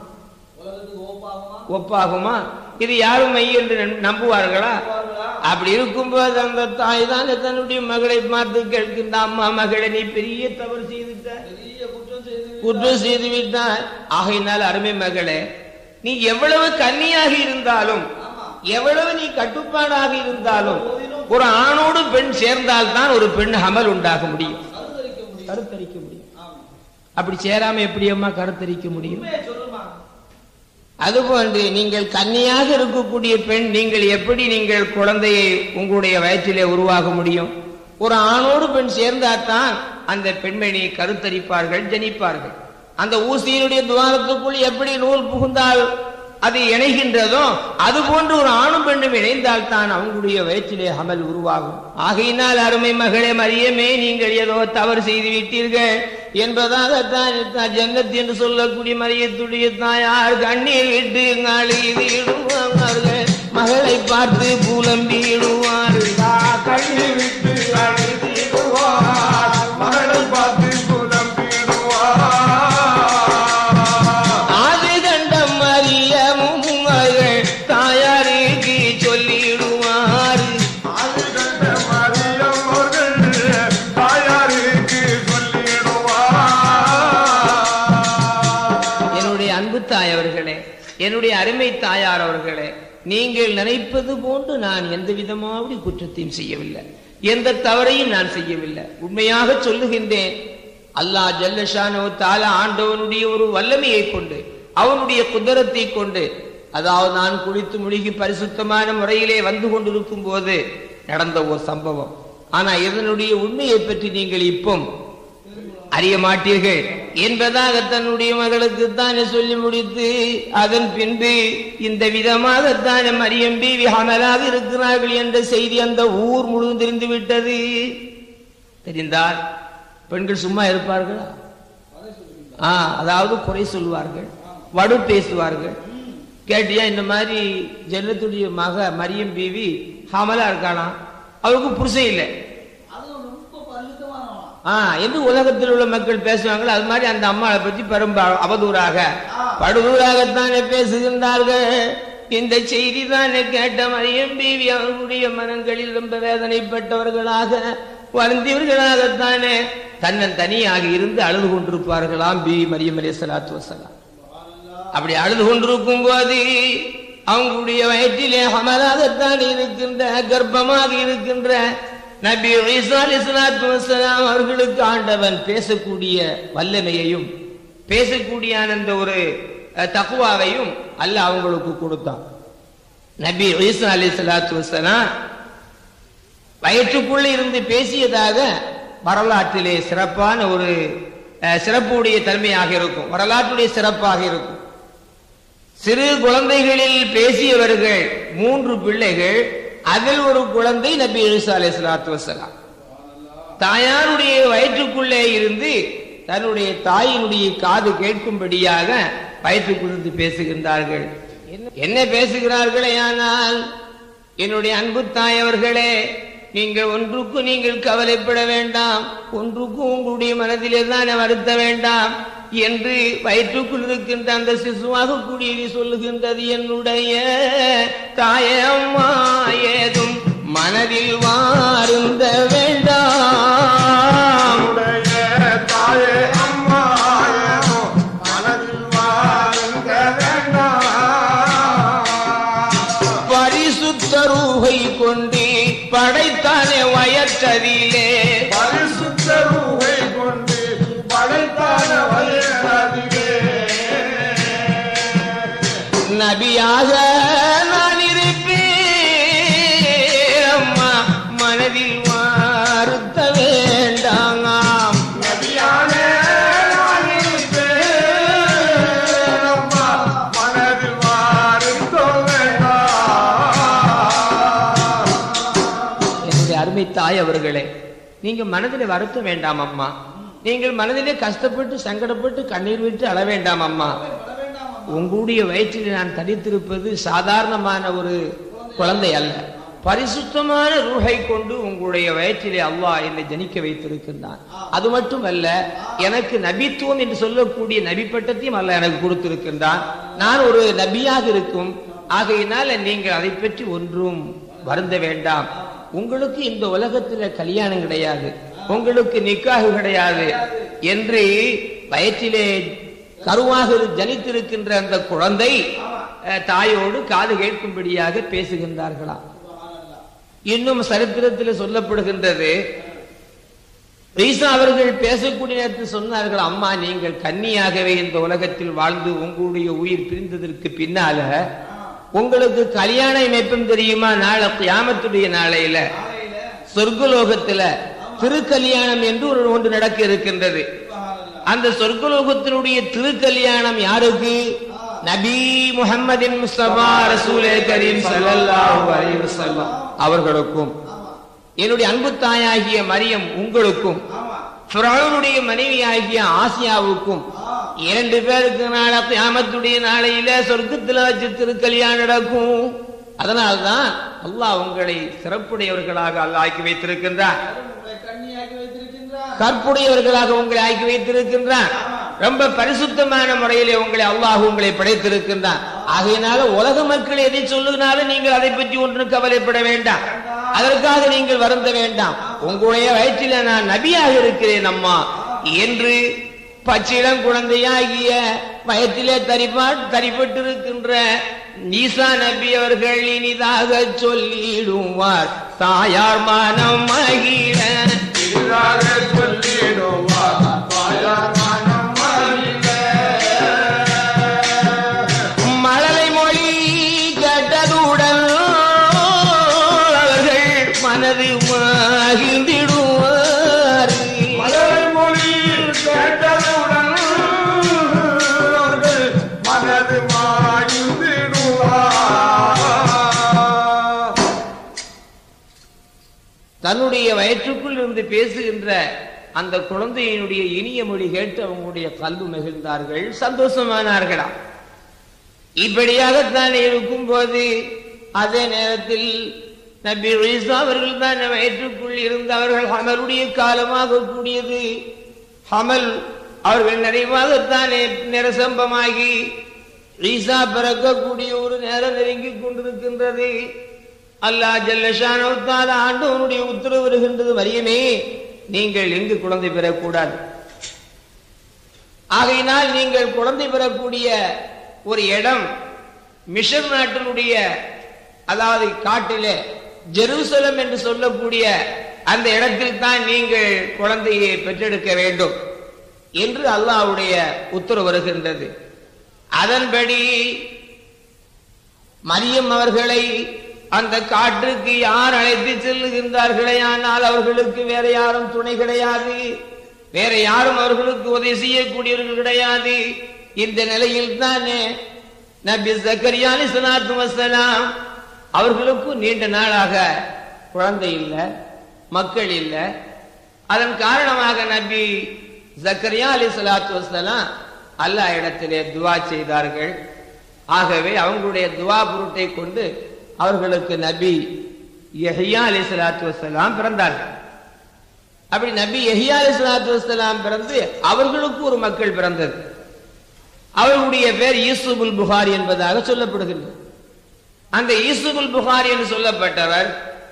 ஒப்பாகுமா, இது யாரும் மெய் என்று நம்புவார்களா? அப்படி இருக்கும்போது அந்த தாய் தான் தன்னுடைய மகளை பார்த்து கேட்கின்ற, அம்மா மகளை நீ பெரிய தவறு செய்துட்ட, குற்றம் செய்து விட்டாய், ஆகையினால் அருமை மகளே நீ எவ்வளவு கன்னியாக இருந்தாலும் எவ்வளவு நீ கட்டுப்பாடாக இருந்தாலும் ஒரு ஆணோடு பெண் சேர்ந்தால் தான் ஒரு பெண் அமல் உண்டாக முடியும், கருத்தரிக்க முடியும். அப்படி சேராம எப்படி அம்மா கருத்தரிக்க முடியும்? அதுபோன்று நீங்கள் கன்னியாக இருக்கக்கூடிய பெண் நீங்கள் எப்படி நீங்கள் குழந்தையை உங்களுடைய வயிற்றிலே உருவாக முடியும்? ஒரு ஆணோடு பெண் சேர்ந்தால்தான் அந்த பெண்மணி கருத்தரிப்பார்கள், ஜனிப்பார்கள். அந்த ஊசியினுடைய துவாரத்துக்குள் எப்படி நூல் புகுந்தால் அது இணைகின்றதோ அது போன்று ஒரு ஆணும் பெண்ணும் இணைந்தால் தான் அவங்களுடைய வயிற்றிலே அமல் உருவாகும். ஆகையினால் அருமை மகளே மரியமே, நீங்கள் ஏதோ தவறு செய்து விட்டீர்கள் என்பதாகத்தான் ஜன்னத் என்று சொல்லக்கூடிய மரியத்துடைய தாயார் கண்ணீர் விட்டு அழுதிடுவார்கள், மகளை பார்த்து புலம்பி இடுவார்கள், கண்ணீர் விட்டு அழுதிடுவார், மகளை பார்த்து என்னுடைய அருமை தாயார் அவர்களே, நீங்கள் நினைப்பது போன்று நான் எந்த விதமாவது குற்றத்தையும் செய்யவில்லை, எந்த தவறையும் நான் செய்யவில்லை. உண்மையாக சொல்லுகின்றேன், அல்லாஹ் ஜல்லஷானு தஆலா ஆண்டவனுடைய ஒரு வல்லமையை கொண்டு அவனுடைய குதரத்தை கொண்டு, அதாவது நான் குளித்து முழுகி பரிசுத்தமான முறையிலே வந்து கொண்டிருக்கும் போது நடந்த ஒரு சம்பவம். ஆனா இதனுடைய உண்மையை பற்றி நீங்கள் இப்போ அறிய மாட்டீர்கள் என்பதாக தன்னுடைய மகளுக்கு தானே சொல்லி முடித்து அதன் பின்பு இந்த விதமாகத்தானே மரியம் பீவி ஹமலாக இருக்கிறார்கள் என்ற செய்தி அந்த ஊர் முழுவதும் தெரிந்து விட்டது. தெரிந்தால் பெண்கள் சும்மா இருப்பார்களா? ஆ அதாவது குறை சொல்வார்கள், வடு பேசுவார்கள். கேட்டியா இந்த மாதிரி ஜன்னத்துடைய மக மரியம் பீவி ஹமலா இருக்கானா, அவருக்கு புருஷன் இல்லை என்று உலகத்தில் உள்ள மக்கள் பேசுவாங்க. அது மாதிரி அந்த அம்மாவை பற்றி பெரும் அவதூறாக படுதூராகத்தானே பேசுகின்றார்கள். இந்த செய்தி தானே கேட்ட மரியம் பீவி அவர்களுடைய மனங்களில் ரொம்ப வேதனைப்பட்டவர்களாக வருந்தியவர்களாகத்தானே தன்னன் தனியாக இருந்து அழுது கொண்டிருப்பார்களாம் பி மரியம் அலைஹிஸ்ஸலாத்து வஸ்ஸலாம். அப்படி அழுது கொண்டிருக்கும் போது அவங்களுடைய வயிற்றிலே ஹமலாகத்தான் இருக்கின்ற, கர்ப்பமாக இருக்கின்ற நபி ஈசா அலைஹிஸ்ஸலாத்து வஸ்ஸலாம் அவர்களுக்கு ஆண்டவன் பேசக்கூடிய வல்லமையையும் பேசக்கூடிய அந்த ஒரு தக்வாவையும் அல்லாஹ் அவங்களுக்கு கொடுத்தான். நபி ஈசா அலைஹிஸ்ஸலாத்து வஸ்ஸலாம் வயிற்றுக்குள்ளே இருந்து பேசியதாக வரலாற்றிலே சிறப்பான ஒரு சிறப்புடைய தன்மையாக இருக்கும், வரலாற்றுடைய சிறப்பாக இருக்கும். சிறு குழந்தைகளில் பேசியவர்கள் மூன்று பிள்ளைகள், அதில் ஒரு குழந்தை நபி ஈசா அலைஹிஸ்ஸலாத்து வஸ்ஸலாம். தாயாருடைய வயிற்றுக்குள்ளே இருந்து தன்னுடைய தாயினுடைய காது கேட்கும்படியாக வயிற்றுக்குள்ளிருந்து பேசுகின்றார்கள். என்ன பேசுகிறார்களே? ஆனால் என்னுடைய அன்பு தாய் அவர்களே, நீங்கள் ஒன்றுக்கு நீங்கள் கவலைப்பட வேண்டாம், ஒன்றுக்கும் உங்களுடைய மனதிலே தான் வருத்த வேண்டாம் என்று வயிற்றுக்குள் இருக்கின்ற அந்த சிசுவாக கூடியது சொல்லுகின்றது. என்னுடைய தாயம்மா ஏதும் மனதில் வாருந்த வேண்டாம், தாயே அம்மா மனதில் வாருந்த வேண்டாம், அதிலே பரிசுத்த ரூஹை கொண்டு படைத்தானவரே அதிலே நபியாக நான் இருப்பேன் அம்மா மனதில் வருத்த வேண்டாம் நபியான நான் இருப்பேன் அம்மா மனதில் வருத்த வேண்டாம். என்னுடைய அருமை தாய் அவர்களே, நீங்க மனதிலே வருத்த வேண்டாம் அம்மா. நீங்கள் மனதிலே கஷ்டப்பட்டு சங்கடப்பட்டு கண்ணீர் விட்டு அழ வேண்டாம் அம்மா. உங்களுடைய வயிற்றில் நான் தரித்திருப்பது சாதாரணமான ஒரு குழந்தை அல்ல, பரிசுத்தமான ரூஹை கொண்டு உங்களுடைய வயிற்றிலே அல்லாஹ் என்னை ஜனிக்க வைத்திருக்கின்றான். அது மட்டுமல்ல, எனக்கு நபித்துவம் என்று சொல்லக்கூடிய நபி பட்டத்தையும் அல்லாஹ் எனக்கு கொடுத்திருக்கின்றான். நான் ஒரு நபியாக இருக்கும். ஆகையினால நீங்கள் அதை பற்றி ஒன்றும் வருந்த வேண்டாம். உங்களுக்கு இந்த உலகத்தில் கல்யாணம் கிடையாது, உங்களுக்கு நிக்காஹ் கிடையாது என்று வயிற்றிலே கருவாக ஜனித்திருக்கின்ற அந்த குழந்தை தாயோடு காது கேட்கும்படியாக பேசுகின்றார்களா. இன்னும் சரித்திரத்தில் சொல்லப்படுகின்றது, ஈசா அவர்கள் பேசக்கூடிய நேரத்தில் சொன்னார்கள், அம்மா நீங்கள் கன்னியாகவே இந்த உலகத்தில் வாழ்ந்து உங்களுடைய உயிர் பிரிந்ததற்கு பின்னால உங்களுக்கு கல்யாண அமைப்பும் தெரியுமா? நாளை கியாமத்துடைய நாளையில சொர்க்கலோகத்துல திருக்கல்யாணம் என்று ஒரு ஒன்று நடக்க இருக்கின்றது. அந்த சொர்க்கலோகத்தினுடைய திருக்கல்யாணம் யாருக்கு? நபி முஹம்மதின் முஸ்தபா ரசூலே கரீம் ஸல்லல்லாஹு அலைஹி வஸல்லம் அவர்களுக்கும், என்னுடைய அன்பு தாயாகிய மரியம் உங்களுக்கும், ஃபிரௌனுடைய மனைவியாகிய ஆசியாவுக்கும், இரண்டு பேருக்கு நாளை கியாமத்துடைய நாளையில சொர்க்கத்துல வச்சு திருக்கல்யாணம் நடக்கும். அதனால்தான் அல்லாஹ் உங்களை சிறப்புடையவர்களாக அல்லாஹ் ஆக்கி வைத்திருக்கின்றார், கற்புடையவர்களாக உங்களை ஆக்கி வைத்திருக்கின்றான். ரொம்ப பரிசுத்தமான முறையிலே உங்களை அல்லாஹ் உங்களை படைத்திருக்கின்றான். ஆகையினால உலக மக்கள் எதை சொல்லுனாலும் நீங்கள் அதை பற்றி ஒன்றும் கவலைப்பட வேண்டாம், அதற்காக நீங்கள் வருந்த வேண்டாம். உங்களுடைய வயிற்றில நான் நபியாக இருக்கிறேன் அம்மா என்று பச்சிளம் குழந்தையாகிய வயத்திலே தரிப்பா தரிப்பட்டிருக்கின்ற ஈசா நபி அவர்கள் இனிதாக சொல்லிடுவார், தாயார் மனம் மகிழ இதாக சொல்லிடுவார், தாயார் மனம் மகிழ. மழலை மொழி கேட்டதுடன் அவர்கள் மனது மகிழ்ந்திடுவார். மழலை மொழி கேட்டவுடன் அவர்கள் மனது மகிழ்ந்திடுவார். தன்னுடைய வயிற்றுக்குள் இருந்து பேசுகின்ற அந்த குழந்தையினுடைய இனிய மொழி கேட்டு அவங்களுடைய கல்வி மகிழ்ந்தார்கள், சந்தோஷமானார்களா. இப்படியாகத்தான் இருக்கும் போது அதே நேரத்தில் நபி ஈசா அவர்கள் தான் வயிற்றுக்குள் இருந்தவர்கள். ஹமலுடைய காலமாக கூடியது. ஹமல் அவர்கள் நிறைவாகத்தானே நிரசம்பமாகி ஈசா பிறக்கக்கூடிய ஒரு நேரம் நெருங்கி கொண்டிருக்கின்றது. அல்லாஹ் ஜல்ல ஷானஹு வ தஆலா ஆண்டவனுடைய உத்தரவு வருகின்றது, மரியமே நீங்கள் எங்கு குழந்தை பெறக்கூடாது. ஆகையினால் நீங்கள் குழந்தை பெறக்கூடிய ஒரு இடம் மிஷர் நாட்டினுடைய, அதாவது காட்டிலே ஜெருசலம் என்று சொல்லக்கூடிய அந்த இடத்தில் தான் நீங்கள் குழந்தையை பெற்றெடுக்க வேண்டும் என்று அல்லாஹ்வுடைய உத்தரவு வருகின்றது. அதன்படி மரியம் அவர்களை அந்த காற்றுக்கு யார் அழைத்து செல்லுகின்றார்களே, ஆனால் அவர்களுக்கு வேற யாரும் துணை கிடையாது, வேற யாரும் அவர்களுக்கு உதவி செய்யக்கூடியவர்கள் கிடையாது. இந்த நிலையில் தானே நபி ஜக்கரியா அலைஹிஸ்ஸலாத்து வஸ்ஸலாம் அவர்களுக்கு நீண்ட நாளாக குழந்தை இல்லை, மக்கள் இல்லை. அதன் காரணமாக நபி ஜக்கரியா அலைஹிஸ்ஸலாத்து வஸ்ஸலாம் அல்லாஹ் இடத்திலே துவா செய்தார்கள். ஆகவே அவங்களுடைய துவா பொருட்டை கொண்டு அவர்களுக்கு நபி யஹ்யா அலைஹிஸ்ஸலாத்து வஸ்ஸலாம் பிறந்தார்கள். அப்படி நபி யஹ்யா அலைஹிஸ்ஸலாத்து வஸ்ஸலாம் பிறந்து அவர்களுக்கு ஒரு மக்கள் பிறந்தது. அவர்களுடைய பேர் யூசுபுல் புகாரி என்பதாக சொல்லப்படுகிறது. அந்த யூசுபுல் புகாரி என்று சொல்லப்பட்டவர்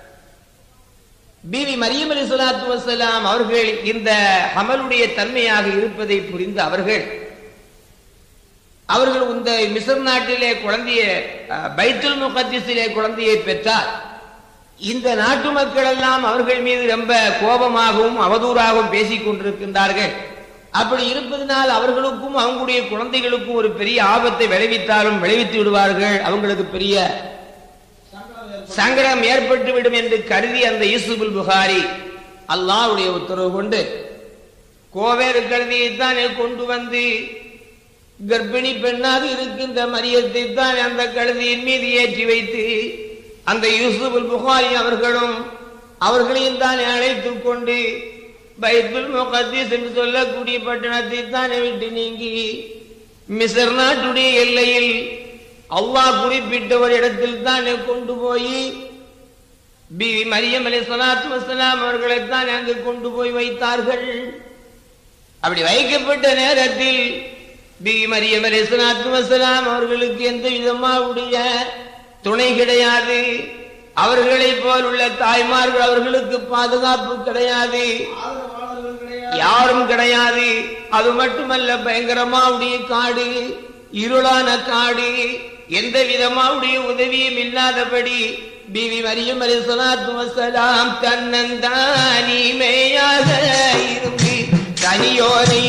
பிவி மரியம் அலைஹிஸ்ஸலாத்து வஸ்ஸலாம் அவர்கள் இந்த ஹமலுடைய தன்மையாக இருப்பதை புரிந்து அவர்கள் அவர்கள் இந்த மிஸ்ர் நாட்டிலே குழந்தையை, பைத்துல் முகத்திஸிலே குழந்தையை பெற்றார். இந்த நாட்டு மக்கள் எல்லாம் அவர்கள் மீது ரொம்ப கோபமாகவும் அவதூறாகவும் பேசிக் கொண்டிருக்கின்றார்கள். அப்படி இருப்பதனால் அவர்களுக்கும் அவங்களுடைய குழந்தைகளுக்கும் ஒரு பெரிய ஆபத்தை விளைவித்தாலும் விளைவித்து விடுவார்கள், அவங்களுக்கு பெரிய சங்கடம் ஏற்பட்டுவிடும் என்று கருதி அந்த யூசுஃபுல் புகாரி அல்லாஹ்வுடைய உத்தரவு கொண்டு கோவேறு கழுதியைத்தானே கொண்டு வந்து கர்ப்பிணி பெண்ணாக இருக்கின்ற மரியத்தை தான் அந்த கழுதியின் மீது ஏற்றி வைத்து அந்த யூசுஃபுல் புகாரி அவர்களும் அவர்களையும் தானே அழைத்துக் கொண்டு பைத்துல் முகத்தீஸ் என்று சொல்லக்கூடிய பட்டணத்தை தானே விட்டு நீங்கி மிஸ்ர் நாட்டுடைய எல்லையில் அல்லாஹ் குறிப்பிட்ட ஒரு இடத்தில் தானே கொண்டு போய் பிவி மரியம் அலைஹிஸ்ஸலாத்து வஸ்ஸலாம் அவர்களை தான் அங்கு கொண்டு போய் வைத்தார்கள். அப்படி வைக்கப்பட்ட நேரத்தில் பிவி மரியம் அலைஹிஸ்ஸலாத்து வஸ்ஸலாம் அவர்களுக்கு எந்த விதமாவுடைய துணை கிடையாது, அவர்களை போல் உள்ள தாய்மார்கள் அவர்களுக்கு பாதுகாப்பு கிடையாது, யாரும் கிடையாது. அது மட்டுமல்ல, பயங்கரமாவுடைய காடு, இருளான காடு, எந்த விதமாவுடைய உதவியும் இல்லாதபடி பிவி மரியம் அலைஹிஸ்ஸலாத்து வஸ்ஸலாம் தன்னந்தானிமையாக இருந்து தனியோரை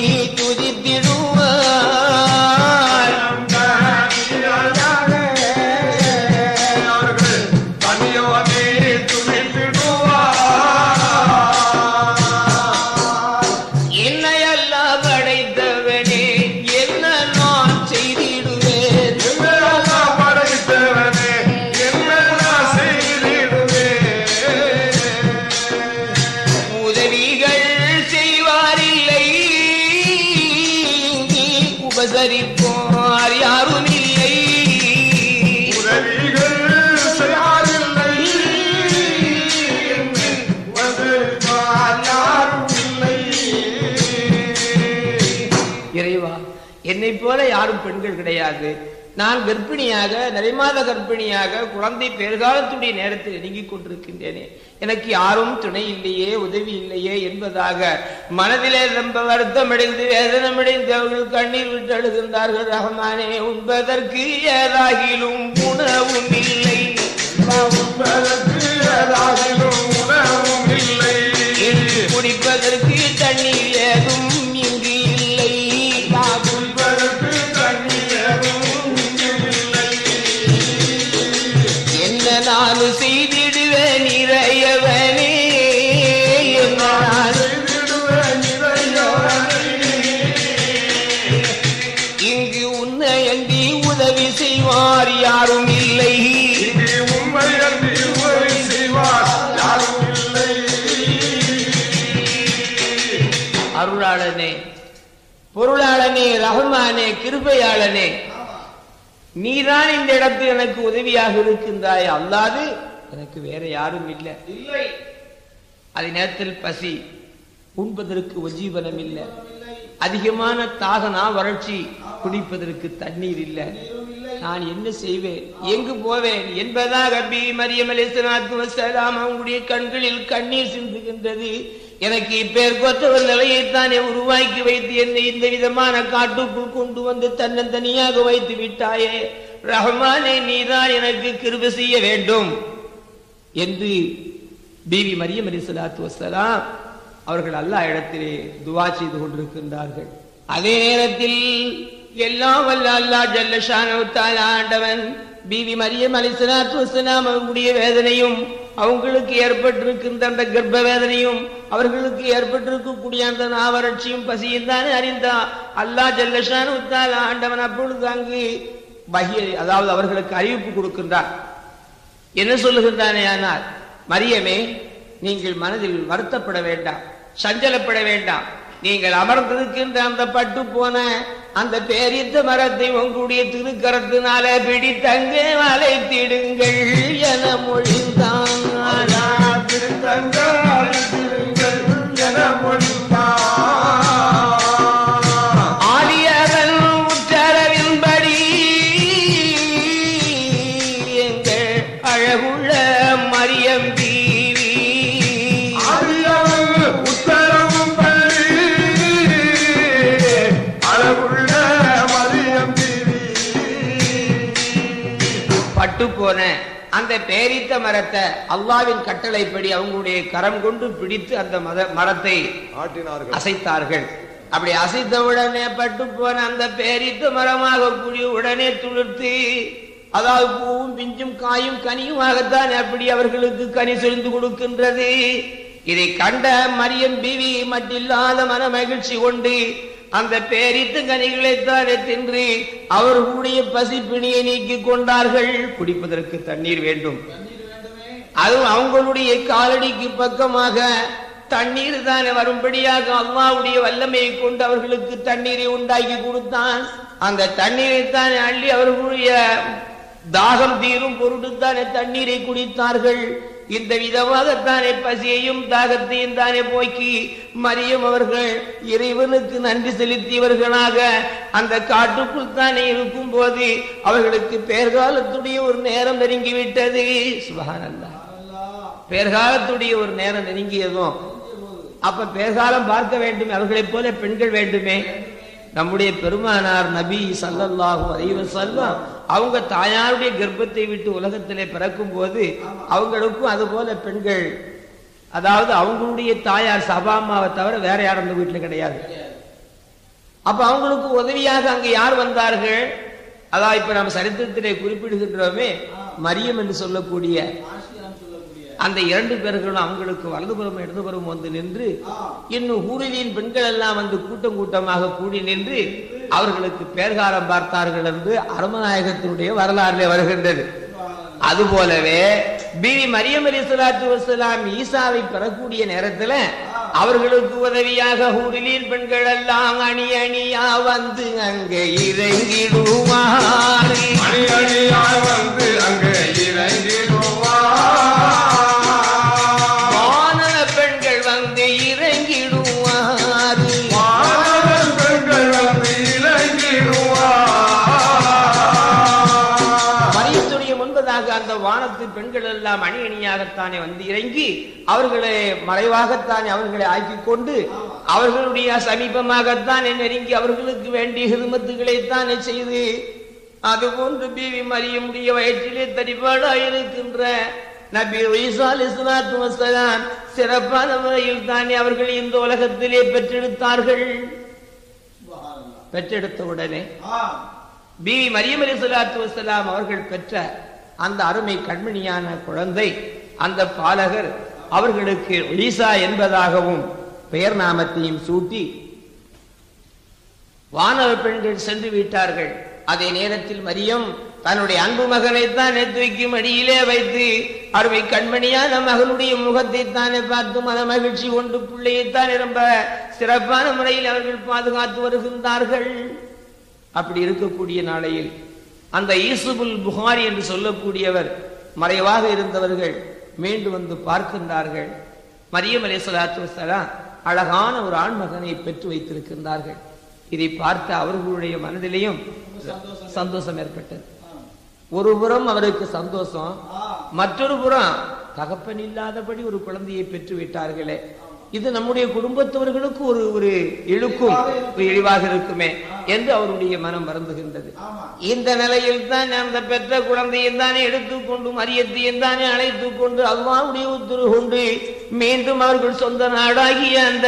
துதித்திடுவார். என்னையெல்லாம் படைத்தவனே என்ன நான் செய்திடுவேன், உதவிகள் செய்வாரில்லை, உபசரிப்போர் யாரும் இல்லை, உதவிகள் செய்யாரில்லை, உபசரிப்பார் யாரும் இல்லை. இறைவா, என்னை போல யாரும் பெண்கள் கிடையாது, நான் கர்ப்பிணியாக நிறைமாத கர்ப்பிணியாக குழந்தை பேர்காலத்துடைய நேரத்தில் நெருங்கிக் கொண்டிருக்கின்றேனே, எனக்கு யாரும் துணை இல்லையே, உதவி இல்லையே என்பதாக மனதிலே ரொம்ப வருத்தமடைந்து வேதனமடைந்து அவர்கள் கண்ணீர் விட்டு அழுகின்றார்கள். ரஹ்மானே, உண்பதற்கு ஏதாகிலும் உணவும் இல்லை, உண்பதற்கு ஏதாகிலும் உணவும் இல்லை, குடிப்பதற்கு தண்ணீர் ஏதும் இங்கு இல்லை, குடிப்பதற்கு தண்ணீர் ஏதும் இங்கு இல்லை. என்ன நான் செய்திடுவேன் இறையவனே, என்ன நான் செய்திடுவேன் இறையவனே, இங்கு உன்னை அன்றி உதவி செய்வார் யாரும் இல்லை, இங்கே உண்மை அன்றி உதவி செய்வார் யாரும் இல்லை. அருளாளனே, பொருளாளனே, ரஹ்மானே, கிருபையாளனே, நீதான் இந்த இடத்தில் எனக்கு உதவியாக இருக்கின்றாய், அல்லாது எனக்கு வேற யாரும் இல்லை. இல்லை, அதே நேரத்தில் பசி, உண்பதற்கு உஜீவனம் இல்லை, அதிகமான தாகனா வறட்சி, குடிப்பதற்கு தண்ணீர் இல்லை, நான் என்ன செய்வேன், எங்கு போவேன் என்பதாக பி மரியம் அலைஹிஸ்ஸலாத்து வஸ்ஸலாம் அவங்களுடைய கண்களில் கண்ணீர் சிந்துகின்றது. எனக்கு இப்பேற்பட்ட ஒரு நிலையைத்தானே உருவாக்கி வைத்து என்னை இந்த விதமான காட்டுக்குள் கொண்டு வந்து தன்னந்தனியாக வைத்து விட்டாயே, ரஹ்மானே, நீதான் எனக்கு கிருபை செய்ய வேண்டும் என்று பிவி மரியம் அலைஹிஸ்ஸலாத்து வஸ்ஸலாம் அவர்கள் அல்லாஹ் இடத்திலே துஆ செய்து கொண்டிருக்கின்றார்கள். அதே நேரத்தில் எல்லாம் வல்ல அல்லாஹ் ஜல்ல ஷானஹு தஆலா ஆண்டவன் பிவி மரியம் அலைஹிஸ்ஸலாத்து வஸ்ஸலாம் அவங்களுடைய வேதனையும் அவங்களுக்கு ஏற்பட்டிருக்கின்ற அந்த கர்ப்ப வேதனையும் அவர்களுக்கு ஏற்பட்டிருக்கக்கூடிய அந்த நாவறட்சியும் பசியும் தானே அறிந்தா அல்லாஹ் ஜல்ல ஷானஹு தஆலா ஆண்டவன் அப்பொழுது அங்கு வஹி, அதாவது அவர்களுக்கு அறிவிப்பு கொடுக்கின்றார். என்ன சொல்லுகின்றானே, ஆனால் மரியமே, நீங்கள் மனதில் வருத்தப்பட வேண்டாம், சஞ்சலப்பட வேண்டாம், நீங்கள் அமர்ந்திருக்கின்ற அந்த பட்டு போன அந்த பேரித்த மரத்தை உங்களுடைய திருக்கரத்தினால பிடித்தங்க வளைத்திடுங்கள் என மொழிந்தான். திருத்தங்கள் அழைத்திடுங்கள் என மொழிந்தான். ஆலியவன் உத்தரவின்படி எங்கள் அழகுள்ள மரியம் பீவி ஆரியவன் உத்தரவும் பள்ளி அழகுள்ள மரியம் தேவி. பட்டு போன அந்த பேரித்த மரத்தை அல்லாவின் கட்டளைப்படி அவங்களுடைய கரம் கொண்டு பிடித்து அந்த மத மரத்தை ஆட்டினார்கள், அசைத்தார்கள். அப்படி அசைத்த உடனே பட்டு போன அந்த பேரித்த மரமாக கூடிய உடனே துளிர்த்து, அதாவது பூவும் பிஞ்சும் காயும் கனியுமாகத்தான் அப்படி அவர்களுக்கு கனி செறிந்து கொடுக்கின்றது. இதை கண்ட மரியம் பீவி மட்டில்லாத மன மகிழ்ச்சி கொண்டு அந்த பேரித்த கனிகளைத்தானே தின்று அவர்களுடைய பசி பிணியை நீக்கி கொண்டார்கள். குடிப்பதற்கு தண்ணீர் வேண்டும், அதுவும் அவங்களுடைய காலடிக்கு பக்கமாக தண்ணீர் தானே வரும்படியாக அல்லாஹ்வுடைய வல்லமையை கொண்டு அவர்களுக்கு தண்ணீரை உண்டாக்கி கொடுத்தான். அந்த தண்ணீரை தானே அள்ளி அவர்களுடைய தாகம் தீரும் பொருட்டுத்தானே தண்ணீரை குடித்தார்கள். இந்த விதமாகத்தானே பசியையும் தாகத்தையும் தானே போக்கி மரியம் அவர்கள் இறைவனுக்கு நன்றி செலுத்தியவர்களாக அந்த காட்டுக்குள் தானே இருக்கும் போது அவர்களுக்கு பேர்காலத்துடைய ஒரு நேரம் நெருங்கிவிட்டது. சுப்ஹானல்லாஹ், பேர்காலத்துடைய ஒரு நேரம் நெருங்கியதும் அப்ப பேர்காலம் பார்க்க வேண்டும், அவர்களைப் போல பெண்கள் வேண்டுமே. நம்முடைய பெருமானார் நபி ஸல்லல்லாஹு அலைஹி வஸல்லம் அவங்க தாயாருடைய கர்ப்பத்தை விட்டு உலகத்திலே பிறக்கும் போது அவங்களுக்கும் அது போல பெண்கள், அதாவது அவங்களுடைய தாயார் சபாமாவை தவிர வேற யாரும் அந்த வீட்டுல கிடையாது. அப்ப அவங்களுக்கு உதவியாக அங்க யார் வந்தார்கள்? அதாவது இப்ப நம்ம சரித்திரத்திலே குறிப்பிடுகின்றோமே மரியம் என்று சொல்லக்கூடிய அந்த இரண்டு பேர்களும் அவங்களுக்கு வலதுபுறம் இடதுபுறம் வந்து நின்று, இன்னும் ஹூரிலின் பெண்கள் எல்லாம் வந்து கூட்டம் கூட்டமாக கூடி நின்று அவர்களுக்கு பேர்காலம் பார்த்தார்கள் என்று அருமநாயகத்தினுடைய வரலாறுல வருகின்றது. அதுபோலவே பீவி மரியம் அலைஹிஸ்ஸலாத்து வஸ்ஸலாம் ஈசாவை பெறக்கூடிய நேரத்துல அவர்களுக்கு உதவியாக ஹூரிலின் பெண்கள் எல்லாம் அணி அணியா வந்து அங்கே இறங்கிடுவார். அணி அணியா வந்து அங்கே இறங்கிடுவார். அந்த வானத்து பெண்கள் எல்லாம் அணி அணியாகத்தானே வந்து இறங்கி அவர்களை மறைவாகத்தானே அவர்களை ஆக்கி கொண்டு அவர்களுடைய சமீபமாகத்தானே நெருங்கி அவர்களுக்கு வேண்டிய ஹிதுமத்துகளை தானே செய்து, அதுபோன்று பீவி மரியமுடைய வயிற்றிலே தரிபாடாயிருக்கின்ற நபி ஈசா அலைஹிஸ்ஸலாத்து வஸ்ஸலாம் சிறப்பான முறையில் தானே அவர்கள் இந்த உலகத்திலே பெற்றெடுத்தார்கள். பெற்றெடுத்த உடனே பீவி மரியம் அலைஹிஸ்ஸலாத்து வஸ்ஸலாம் அவர்கள் பெற்ற அந்த அருமை கண்மணியான குழந்தை, அந்த பாலகர் அவர்களுக்கு ஈசா என்பதாகவும் பெயர் நாமத்தையும் சூட்டி வானவ பெண்கள் சென்று விட்டார்கள். அதே நேரத்தில் மரியம் தன்னுடைய அன்பு மகனைத்தான் தூக்கி மடியிலே வைத்து அருமை கண்மணியான மகளுடைய முகத்தை தானே பார்த்து மன மகிழ்ச்சி கொண்டு பிள்ளையைத்தான் ரொம்ப சிறப்பான முறையில் அவர்கள் பாதுகாத்து வருகின்றார்கள். அப்படி இருக்கக்கூடிய நாளையில் அந்த ஈசுபுல் புகாரி என்று சொல்லக்கூடியவர் மறைவாக இருந்தவர்கள் மீண்டு வந்து பார்க்கின்றார்கள். மரியம் அலைஹிஸ்ஸலாத்து வஸ்ஸலாம் அழகான ஒரு ஆண் மகனை பெற்று வைத்திருக்கின்றார்கள். இதை பார்த்த அவர்களுடைய மனதிலேயும் சந்தோஷம் ஏற்பட்டது. ஒரு புறம் அவருக்கு சந்தோஷம், மற்றொரு புறம் தகப்பன் இல்லாதபடி ஒரு குழந்தையை பெற்று விட்டார்களே, இது நம்முடைய குடும்பத்தவர்களுக்கு ஒரு ஒரு இழுக்கும் ஒரு இழிவாக இருக்குமே என்று அவருடைய மனம் வருந்துகின்றது. இந்த நிலையில் தான் அந்த பெற்ற குழந்தையை தானே எடுத்துக்கொண்டு மரியத்தையும் தானே அழைத்துக் கொண்டு அல்லாஹ்வுடைய உத்தரவு கொண்டு மீண்டும் அவர்கள் சொந்த நாடாகிய அந்த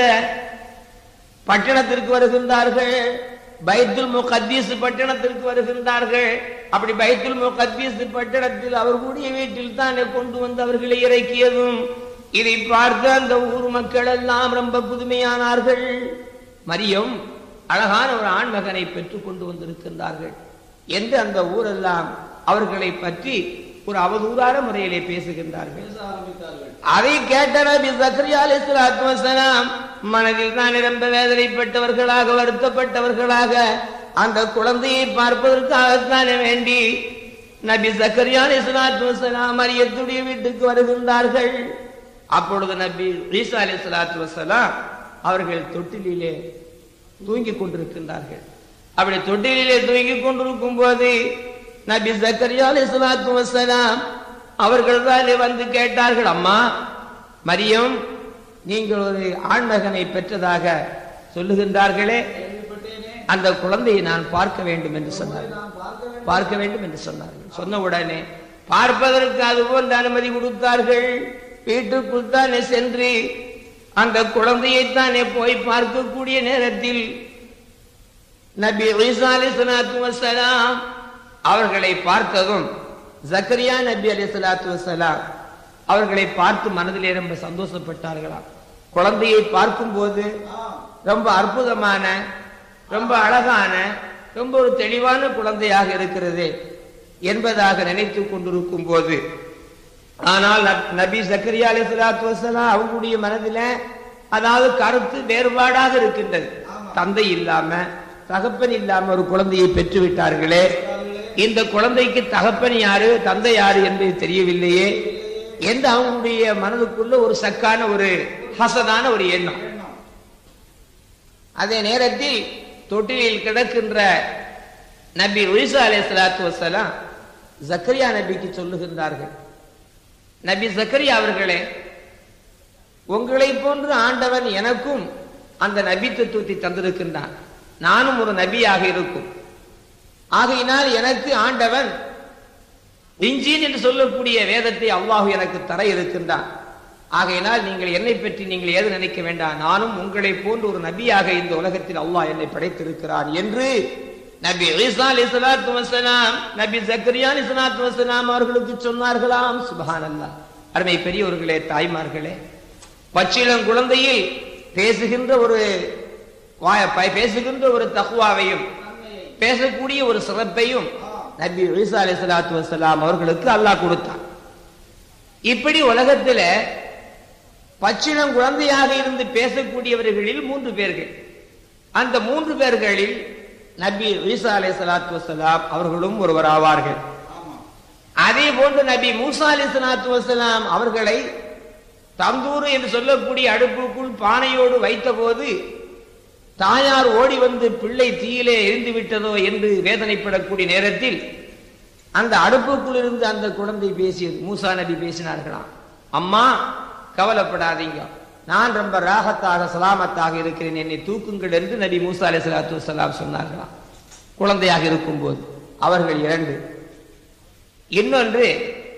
பட்டணத்திற்கு வருகின்றார்கள். பைத்துல் முகத்தீஸ் பட்டணத்திற்கு வருகின்றார்கள். அப்படி பைத்துல் முகத்தீஸ் பட்டணத்தில் அவர்களுடைய வீட்டில் தானே கொண்டு வந்து அவர்களை இறக்கியதும் இதை பார்த்து அந்த ஊர் மக்கள் எல்லாம் ரொம்ப புதுமையானார்கள். மரியம் அழகான ஒரு ஆண் மகனை பெற்றுக் கொண்டு வந்திருக்கின்றார்கள் என்று அந்த ஊரெல்லாம் அவர்களை பற்றி ஒரு அவதூறான முறையிலே பேசுகின்றார்கள். அதை கேட்ட நபி ஜக்கரியா அலைஹிஸ்ஸலாத்து வஸ்ஸலாம் மனதில் தான் ரொம்ப வேதனைப்பட்டவர்களாக வருத்தப்பட்டவர்களாக அந்த குழந்தையை பார்ப்பதற்காகத்தானே வேண்டி நபி ஜக்கரியா அலைஹிஸ்ஸலாத்து வஸ்ஸலாம் மரியத்துடைய வீட்டுக்கு வருகின்றார்கள். அப்பொழுது நபி ஈசா அலைஹிஸ்ஸலாத்து வஸ்ஸலாம் அவர்கள் தொட்டிலே தூங்கிக் கொண்டிருக்கின்றார்கள். அப்படி தொட்டிலே தூங்கிக் கொண்டிருக்கும் போது நபி ஜக்கரியா அலைஹிஸ்ஸலாத்து வஸ்ஸலாம் அவர்கள் தான் வந்து கேட்டார்கள், அம்மா மரியம், நீங்கள் ஒரு ஆண்மகனை பெற்றதாக சொல்லுகின்றார்களே, அந்த குழந்தையை நான் பார்க்க வேண்டும் என்று சொன்னார்கள். பார்க்க வேண்டும் என்று சொன்னார்கள். சொன்ன உடனே பார்ப்பதற்கு அதுபோன்ற அனுமதி கொடுத்தார்கள். வீட்டுக்குள் தானே சென்று அந்த குழந்தையைத்தானே போய் பார்க்கக்கூடிய நேரத்தில் நபி ஈசா அலைஹிஸ்ஸலாத்து வஸ்ஸலாம் அவர்களை பார்த்ததும் ஜக்கரியா நபி அலைஹிஸ்ஸலாத்து வஸ்ஸலாம் அவர்களை பார்த்து மனதிலே ரொம்ப சந்தோஷப்பட்டார்களாம். குழந்தையை பார்க்கும் போது ரொம்ப அற்புதமான, ரொம்ப அழகான, ரொம்ப ஒரு தெளிவான குழந்தையாக இருக்கிறது என்பதாக நினைத்து கொண்டிருக்கும் போது, ஆனால் நபி ஜக்கரியா அலைஹிஸ்ஸலாத்து வஸ்ஸலாம் அவங்களுடைய மனதில அதாவது கருத்து வேறுபாடாக இருக்கின்றது. தந்தை இல்லாம தகப்பன் இல்லாம ஒரு குழந்தையை பெற்று விட்டார்களே, இந்த குழந்தைக்கு தகப்பன் யாரு தந்தை யாரு என்று தெரியவில்லையே என்று அவங்களுடைய மனதுக்குள்ள ஒரு சக்கான ஒரு ஹசனான ஒரு எண்ணம். அதே நேரத்தில் தொட்டிலில் கிடக்கின்ற நபி ஈசா அலைஹிஸ்ஸலாத்து வஸ்ஸலாம் ஜக்கரியா நபிக்கு சொல்லுகின்றார்கள், நபி ஜக்கரியா அவர்களே, உங்களை போன்று ஆண்டவன் எனக்கும் அந்த நபித்துவத்தை தந்திருக்கின்றான். நானும் ஒரு நபியாக இருக்கும். ஆகையினால் எனக்கு ஆண்டவன் இன்ஜீல் என்று சொல்லக்கூடிய வேதத்தை அல்லாஹ் எனக்கு தர இருக்கின்றான். ஆகையினால் நீங்கள் என்னை பற்றி நீங்கள் ஏது நினைக்க வேண்டாம், நானும் உங்களை போன்று ஒரு நபியாக இந்த உலகத்தில் அல்லாஹ் என்னை படைத்திருக்கிறான் என்று நபி ஈசா அலைஹிஸ்ஸலாத்து வஸ்ஸலாம் நபி ஜக்கரியா அலைஹிஸ்ஸலாத்து வஸ்ஸலாம் அவர்களுக்கு சொன்னார்களாம். சுப்ஹானல்லாஹ். அருமை பெரியவர்களே, தாய்மார்களே, பச்சிளம் குழந்தையில் பேசுகின்ற ஒரு பேசுகின்ற ஒரு தக்வாவையும் பேசக்கூடிய ஒரு சிறப்பையும் நபி ஈசா அலைஹிஸ்ஸலாத்து வஸ்ஸலாம் அவர்களுக்கு அல்லாஹ் கொடுத்தான். இப்படி உலகத்துல பச்சிளம் குழந்தையாக இருந்து பேசக்கூடியவர்களில் மூன்று பேர்கள். அந்த மூன்று பேர்களில் நபி ஈசா அலைஹிஸ்ஸலாத்து வஸ்ஸலாம் அவர்களும் ஒருவர் ஆவார்கள். அதே போன்று நபி மூசா அலைஹிஸ்ஸலாத்து வஸ்ஸலாம் அவர்களை தந்தூர் என்று சொல்லக்கூடிய அடுப்புக்குள் பானையோடு வைத்த போது தாயார் ஓடி வந்து பிள்ளை தீயிலே எரிந்து விட்டதோ என்று வேதனைப்படக்கூடிய நேரத்தில் அந்த அடுப்புக்குள் இருந்து அந்த குழந்தை பேசியது. மூசா நபி பேசினார்களாம், அம்மா கவலைப்படாதீங்க, நான் ரொம்ப ராகத்தாக சலாமத்தாக இருக்கிறேன், என்னை தூக்குங்கள் என்று நபி மூசா அலைஹிஸ்ஸலாத்து வஸ்ஸலாம் சொன்னார்களாம். குழந்தையாக இருக்கும் போது அவர்கள் இரண்டு. இன்னொன்று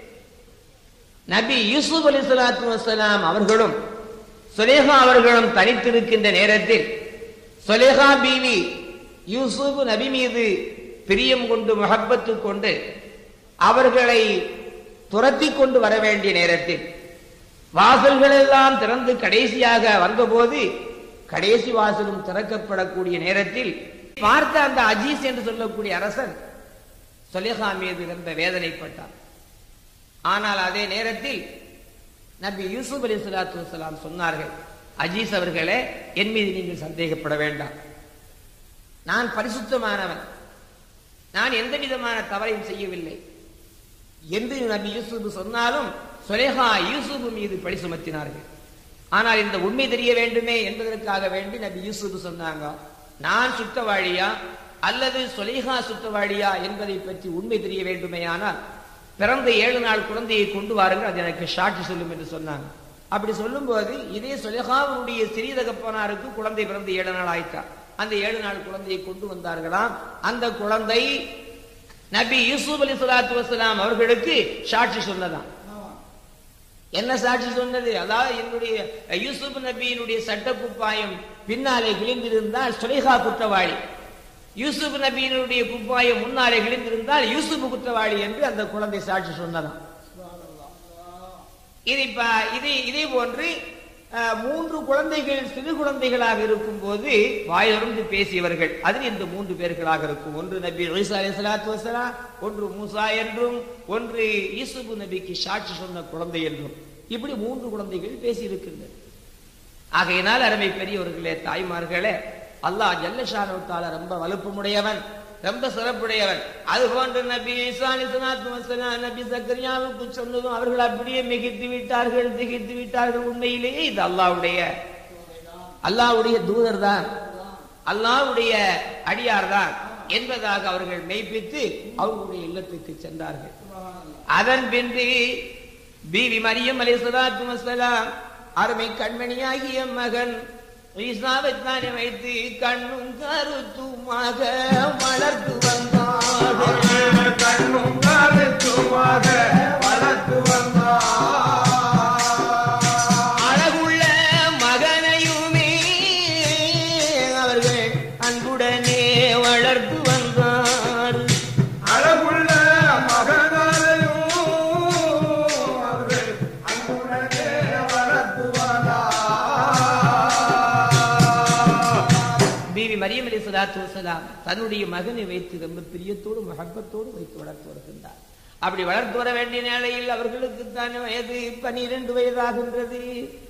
நபி யூசுப் அலைஹிஸ்ஸலாத்து வஸ்ஸலாம் அவர்களும் சுலேஹா அவர்களும் தனித்திருக்கின்ற நேரத்தில் சுலேஹா பீவி யூசுப் நபி மீது பிரியம் கொண்டு முஹப்பத்து கொண்டு அவர்களை துரத்தி கொண்டு வர வேண்டிய நேரத்தில் வாசல்கள் எல்லாம் திறந்து கடைசியாக வந்தபோது கடைசி வாசலும் திறக்கப்படக்கூடிய நேரத்தில் பார்த்த அந்த அஜீஸ் என்று சொல்லக்கூடிய அரசன் சுலேஹா மீது ரொம்ப வேதனைப்பட்டார். ஆனால் அதே நேரத்தில் நபி யூசுப் அலைஹிஸ்ஸலாத்து வஸ்ஸலாம் சொன்னார்கள், அஜீஸ் அவர்களே, என் மீது நீங்கள் சந்தேகப்பட வேண்டாம், நான் பரிசுத்தமானவன், நான் எந்த விதமான தவறையும் செய்யவில்லை என்று நபி யூசுப் சொன்னாலும் சுலேஹா யூசுப் மீது பழி சுமத்தினார்கள். ஆனால் இந்த உண்மை தெரிய வேண்டுமே என்பதற்காக வேண்டி நபி யூசுப் சொன்னாங்க, நான் சுத்தவாளியா அல்லது சுலேஹா சுத்தவாளியா என்பதை பற்றி உண்மை தெரிய வேண்டுமே, ஆனால் பிறந்த ஏழு நாள் குழந்தையை கொண்டு வாருங்கள், அது எனக்கு சாட்சி சொல்லும் என்று சொன்னாங்க. அப்படி சொல்லும் போது இதே சுலேஹாவுடைய சிறிய தகப்பனாருக்கு குழந்தை பிறந்து ஏழு நாள் ஆயிட்டா. அந்த ஏழு நாள் குழந்தையை கொண்டு வந்தார்களாம். அந்த குழந்தை நபி யூசுப் அலைஹிஸ்ஸலாத்து வஸ்ஸலாம் அவர்களுக்கு சாட்சி சொன்னதான். என்ன சாட்சி சொன்னது? அதாவது என்னுடைய யூசுப் நபியினுடைய சட்ட குப்பாயம் பின்னாலே கிழிந்திருந்தால் சுலேஹா குற்றவாளி, யூசுப் நபியினுடைய குப்பாயம் முன்னாலே கிழிந்திருந்தால் யூசுப் குற்றவாளி என்று அந்த குழந்தை சாட்சி சொன்னதான். இது இதே போன்று மூன்று குழந்தைகள் சிறு குழந்தைகளாக இருக்கும் போது வாயிலிருந்து பேசியவர்கள் அதில் இந்த மூன்று பேர்களாக இருக்கும். ஒன்று நபி ஈசா அலைஹிஸ்ஸலாத்து வஸ்ஸலாம், ஒன்று மூசா என்றும், ஒன்று யூசுப் நபிக்கு சாட்சி சொன்ன குழந்தை என்றும், இப்படி மூன்று குழந்தைகள் பேசி இருக்கின்றனர். ஆகையினால் அருமை பெரியவர்களே, தாய்மார்களே, அல்லாஹ் ஜல்ல ஷானஹு தஆலா ரொம்ப வலுப்பமுடையவன், ரொம்ப சிறப்புடையவன். அது போன்ற நபி ஈசா அலைஹிஸ்ஸலாத்து வஸ்ஸலாம் நபி ஜக்கரியாவுக்கு சொன்னதும் அவர்கள் அப்படியே மிகித்து விட்டார்கள், திகித்து விட்டார்கள். உண்மையிலேயே இது அல்லாஹ்வுடைய அல்லாஹ்வுடைய தூதர் தான், அல்லாஹ்வுடைய அடியார் தான் என்பதாக அவர்கள் மெய்ப்பித்து அவர்களுடைய இல்லத்துக்கு சென்றார்கள். அதன் பின்பு பீவி மரியம் அலைஹிஸ்ஸலாத்து வஸ்ஸலாம் அருமை கண்மணியாகிய மகன் ஈசாவை தானே வைத்து கண்ணும் கருத்துமாக வளர்த்து வந்தார்கள். கண்ணும் கருத்துமாக அலைஹிஸ்ஸலாத்து வஸலாம் தன்னுடைய மகனை வைத்து ரொம்ப பிரியத்தோடு மஹப்பத்தோடு வைத்து வளர்த்து வருகின்றார். அப்படி வளர்த்து வர வேண்டிய நிலையில் அவர்களுக்கு தான் வயது பனிரெண்டு வயதாகின்றது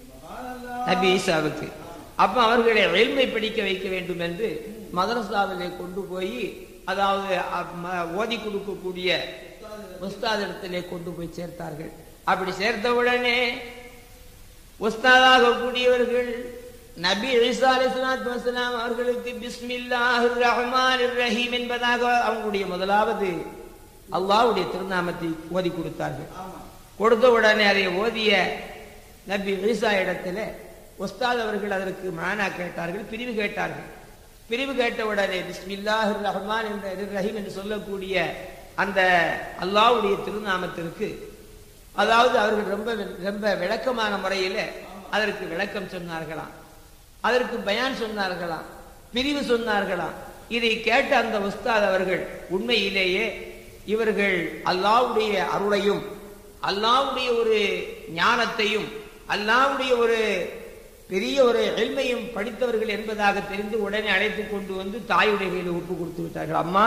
நபி ஈசாவுக்கு. அப்ப அவர்களை இல்மை படிக்க வைக்க வேண்டும் என்று மதரசாவிலே கொண்டு போய், அதாவது ஓதி கொடுக்கக்கூடிய உஸ்தாதிடத்திலே கொண்டு போய் சேர்த்தார்கள். அப்படி சேர்த்தவுடனே உஸ்தாதாக கூடியவர்கள் நபி ஈசா அலைஹிஸ்ஸலாத்து வஸலாம் அவர்களுக்கு பிஸ்மில்லாஹிர் ரஹ்மானிர் ரஹீம் என்பதாக அவங்களுடைய முதலாவது அல்லாஹ்வுடைய திருநாமத்தை ஓதி கொடுத்தார்கள். கொடுத்த உடனே அதை ஓதிய நபி ஈசா இடத்துல உஸ்தாத் அவர்கள் அதற்கு மானா கேட்டார்கள், பிரிவு கேட்டார்கள். பிரிவு கேட்ட உடனே பிஸ்மில்லாஹிர் ரஹ்மானிர் ரஹீம் என்று சொல்லக்கூடிய அந்த அல்லாஹ்வுடைய திருநாமத்திற்கு, அதாவது அவர்கள் ரொம்ப ரொம்ப விளக்கமான முறையில் அதற்கு விளக்கம் சொன்னார்களாம், அதற்கு பயான் சொன்னார்களாம், பிரிவு சொன்னார்களாம். இதை கேட்ட அந்த உஸ்தாத் அவர்கள் உண்மையிலேயே இவர்கள் அல்லாஹ்வுடைய அருளையும் அல்லாஹ்வுடைய ஒரு ஞானத்தையும் அல்லாஹ்வுடைய ஒரு பெரிய ஒரு இல்மையும் படித்தவர்கள் என்பதாக தெரிந்து உடனே அழைத்து கொண்டு வந்து தாயுடைய கையில் ஒப்பு கொடுத்து விட்டார்கள். அம்மா,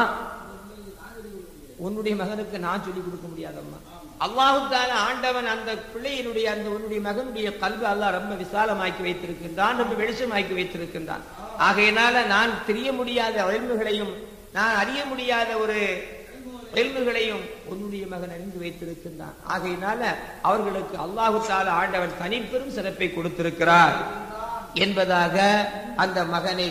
உன்னுடைய மகனுக்கு நான் சொல்லிக் கொடுக்க முடியாதம்மா. அல்லாஹு தஆலா ஆண்டவன் அந்த பிள்ளையினுடைய அந்த உன்னுடைய மகனுடைய கல்வி அல்லாஹ் ரொம்ப விசாலமாக்கி வைத்திருக்கின்றான், ரொம்ப வெளிச்சமாக்கி வைத்திருக்கின்றான். ஆகையினால நான் தெரிய முடியாத இல்முகளையும் நான் அறிய முடியாத ஒரு இல்முகளையும் உன்னுடைய மகன் அறிந்து வைத்திருக்கின்றான். ஆகையினால அவர்களுக்கு அல்லாஹு தஆலா ஆண்டவன் தனிப்பெரும் சிறப்பை கொடுத்திருக்கிறார் என்பதாக அந்த மகனை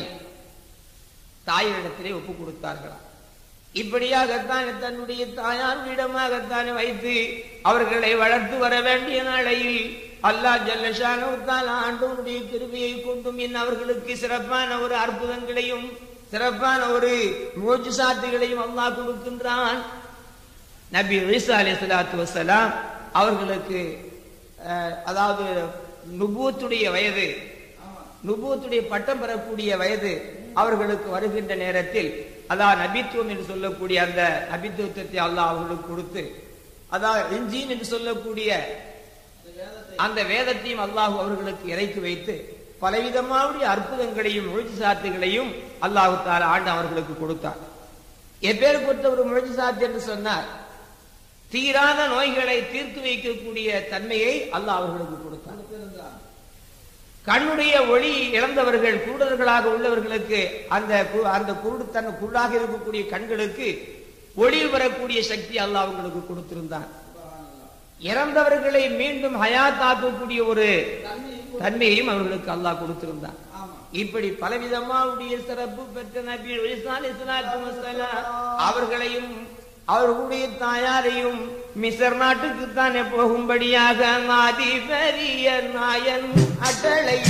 தாயிடத்திலே ஒப்பு கொடுத்தார்களாம். இப்படியாகத்தான் தன்னுடைய தாயாரிடமாகத்தான் வைத்து அவர்களை வளர்த்து வர வேண்டிய நாளையில் அல்லாஹ் ஜல்ல ஷானஹு தஆலா ஆண்டவனுடைய கிருபையை கொண்டும் என் அவர்களுக்கு சிறப்பான ஒரு அற்புதங்களையும் சிறப்பான ஒரு முஜிசாத்துகளையும் அல்லாஹ் கொடுக்கின்றான். நபி ஈசா அலைஹிஸ்ஸலாத்து வஸலாம் அவர்களுக்கு அதாவது நுபுவத்துடைய வயது, நுபுவத்துடைய பட்டம் பெறக்கூடிய வயது அவர்களுக்கு வருகின்ற நேரத்தில், அதாவது நபித்துவம் என்று சொல்லக்கூடிய அந்த நபித்துவத்தை அல்லாஹ் அவர்களுக்கு கொடுத்து, அதாவது இன்ஜீல் என்று சொல்லக்கூடிய அந்த வேதத்தையும் அல்லாஹ் அவர்களுக்கு இறக்கி வைத்து பலவிதமாவுடைய அற்புதங்களையும் முஜிசாத்துகளையும் அல்லாஹ் தஆலா ஆண்டு அவர்களுக்கு கொடுத்தார். எப்பேற்பட்ட ஒரு முஜிசாத் என்று சொன்னார், தீராத நோய்களை தீர்த்து வைக்கக்கூடிய தன்மையை அல்லாஹ் அவர்களுக்கு கொடுத்தார். கண்ணுடைய ஒளி இழந்தவர்கள் குருடர்களாக உள்ளவர்களுக்கு அந்த அந்த குருடு தன் குருடாக இருக்கக்கூடிய கண்களுக்கு ஒளி வரக்கூடிய சக்தி அல்லாஹ் அவங்களுக்கு கொடுத்திருந்தான். இறந்தவர்களை மீண்டும் ஹயாத்தாக்கக்கூடிய ஒரு தன்மையையும் அவர்களுக்கு அல்லாஹ் கொடுத்திருந்தான். இப்படி பலவிதமாவுடைய சிறப்பு பெற்ற நபி ஈசா அலைஹிஸ்ஸலாத்து வஸலாம் அவர்களையும் அவர்களுடைய தாயாரையும் மிஸ்ர் நாட்டுக்கு தானே போகும்படியாக மாதி பெரிய நாயன் அட்டளை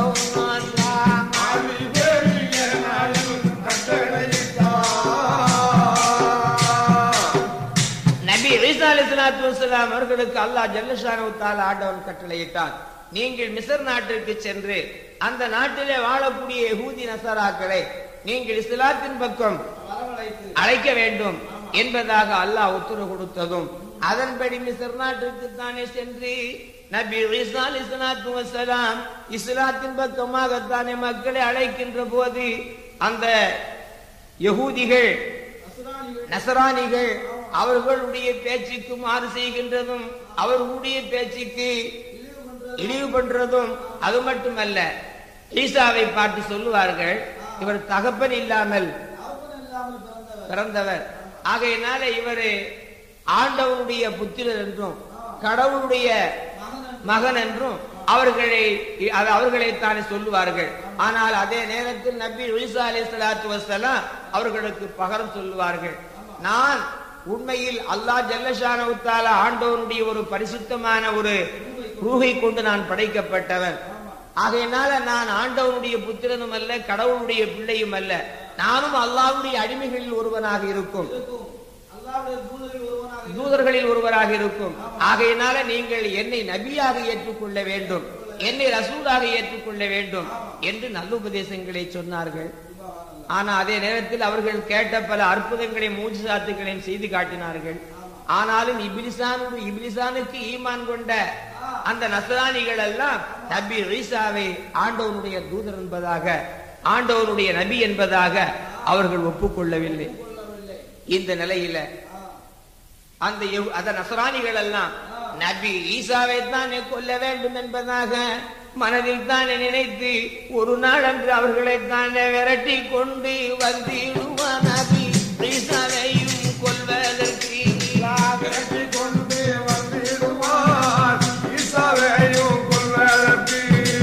நபி ஈசா அலைஹிஸ்ஸலாத்து வஸலாம் அவர்களுக்கு அல்லாஹ் ஜல்ல ஷானஹு தஆலா ஆண்டவன் கட்டளையிட்டான், நீங்கள் மிஸ்ர் நாட்டிற்கு சென்று அந்த நாட்டிலே வாழக்கூடிய யஹூதி நஸராக்களை நீங்கள் இஸ்லாத்தின் பக்கம் அழைக்க வேண்டும் என்பதாக அல்லாஹ் உத்தரவு கொடுத்ததும் அதன்படி மிஸ்ர் நாட்டிற்கு தானே சென்று நபி ஈசா அலைஹிஸ்ஸலாத்து வஸலாம் இஸ்லாத்தின் பக்கமாகத்தானே மக்களை அழைக்கின்ற போது அந்த யஹூதிகள் நஸரானிகள் அவர்களுடைய பேச்சுக்கு மாறு செய்கின்றதும் அவர்களுடைய பேச்சுக்கு இழிவு பண்றதும் அது மட்டுமல்ல, ஈசாவை பார்த்து சொல்லுவார்கள், இவர் தகப்பன் இல்லாமல் பிறந்தவர், ஆகையினால இவர் ஆண்டவனுடைய புத்திரர் என்றும் கடவுளுடைய மகன் என்றும் அவர்களை அவர்களை தானே சொல்லுவார்கள். ஆனால் அதே நேரத்தில் நபி ஈசா அலைஹிஸ்ஸலாத்து வஸலாம் அவர்களுக்கு பகரம் சொல்லுவார்கள், நான் உண்மையில் அல்லாஹ் ஜல்ல ஷானஹு தஆலா ஆண்டவனுடைய ஒரு பரிசுத்தமான ஒரு ரூஹை கொண்டு நான் படைக்கப்பட்டவன், ஆகையினால நான் ஆண்டவனுடைய புத்திரனும் அல்ல கடவுளுடைய பிள்ளையும் அல்ல, நானும் அல்லாஹ்வுடைய அடிமைகளில் ஒருவனாக இருக்கும், தூதர்களில் ஒருவராக இருக்கும். ஆகையினால நீங்கள் என்னை நபியாக ஏற்றுக்கொள்ள வேண்டும், என்னை ரசூலாக ஏற்றுக்கொள்ள வேண்டும் என்று நல்ல உபதேசங்களை சொன்னார்கள். ஆனா அதே நேரத்தில் அவர்கள் கேட்ட பல அற்புதங்களையும் மூஜிசாத்துகளையும் செய்து காட்டினார்கள். ஆனாலும் இப்லிசானு இப்லிசானுக்கு ஈமான் கொண்ட அந்த நஸ்ரானிகள் எல்லாம் நபி ஈசாவை ஆண்டவனுடைய தூதர் என்பதாக ஆண்டவருடைய நபி என்பதாக அவர்கள் ஒப்புக்கொள்ளவில்லை. இந்த நிலையில அந்த அந்த நசராணிகள் எல்லாம் நபி ஈசாவை தானே கொல்ல வேண்டும் என்பதாக மனதில் தானே நினைத்து ஒரு நாள் அன்று அவர்களை தானே விரட்டி கொண்டு வந்திடுவார். நபி ஈசாவையும் கொல்வதற்கு விரட்டி கொண்டு வந்திடுவார். ஈசாவையும் கொல்வதற்கு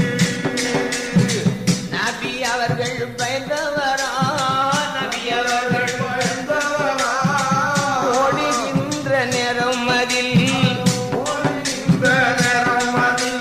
நபி அவர்கள் பயந்தவரா? நபி அவர்கள் பயந்தவரா? ஓடுகின்ற நேரம் அதில் ஓடுகின்ற நேரம் அதில்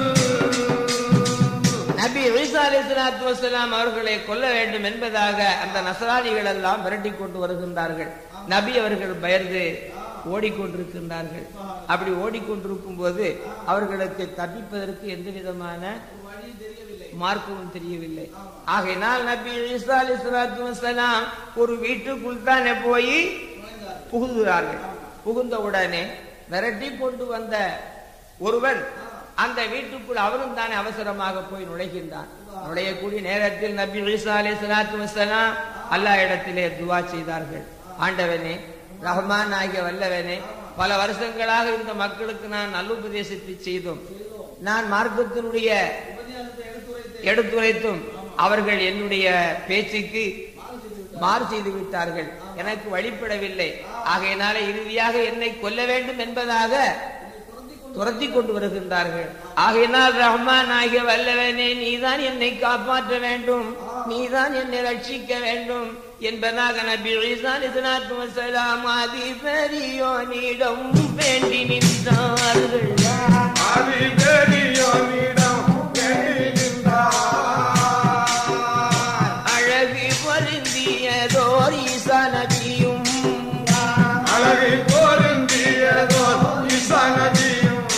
நபி ஈசா அலைஹிஸ்ஸலாத்து வஸ்ஸலாம் அவர்களை கொல்ல வேண்டும் என்பதாக அந்த நஸ்ரானிகள் எல்லாம் விரட்டி கொண்டு வருகின்றார்கள். நபி அவர்கள் பயந்து ஓடிக்கொண்டிருக்கின்றார்கள். அப்படி ஓடிக்கொண்டிருக்கும் போது அவர்களுக்கு தப்பிப்பதற்கு எந்த விதமான மார்க்கமும் தெரியவில்லை. ஆகையினால் நபி ஈசா அலைஹிஸ்ஸலாத்து வஸ்ஸலாம் ஒரு வீட்டுக்குள் தானே போய் புகுகிறார்கள். புகுந்த உடனே விரட்டி கொண்டு வந்த ஒருவன் அந்த வீட்டுக்குள் அவரும் தானே அவசரமாக போய் நுழைகின்றான். நுழையக்கூடிய நேரத்தில் நபி ஈசா அலைஹிஸ்ஸலாத்து வஸ்ஸலாம் அல்லாஹ் இடத்திலே துஆ செய்தார்கள். ஆண்டவனே, ரஹ்மான் ஆகிய வல்லவனே, பல வருஷங்களாக இந்த மக்களுக்கு நான் நல்லுபதேசத்தை செய்தோம், நான் மார்க்கத்தினுடைய எடுத்துரைத்தும் அவர்கள் என்னுடைய பேச்சுக்கு மாறு செய்து விட்டார்கள், எனக்கு வழிபடவில்லை. ஆகையினால இறுதியாக என்னை கொல்ல வேண்டும் என்பதாக துரத்தி கொண்டு வருகின்றார்கள். ஆகையினால் ரஹ்மான் ஆகிய வல்லவனே, நீதான் என்னை காப்பாற்ற வேண்டும், நீதான் என்னை ரட்சிக்க வேண்டும் என்பதாக நபி ஈசா அலைஹிஸ்ஸலாத்து வஸ்ஸலாம் ஆதி பெரியோனிடம் வேண்டி நின்றார்கள். ஆதி பெரியோனிடம் வேண்டி நின்றார். அழகு பொருந்தியதோர் ஈசா நபியும் அழகை பொருந்தியதோர் ஈசா நபியும்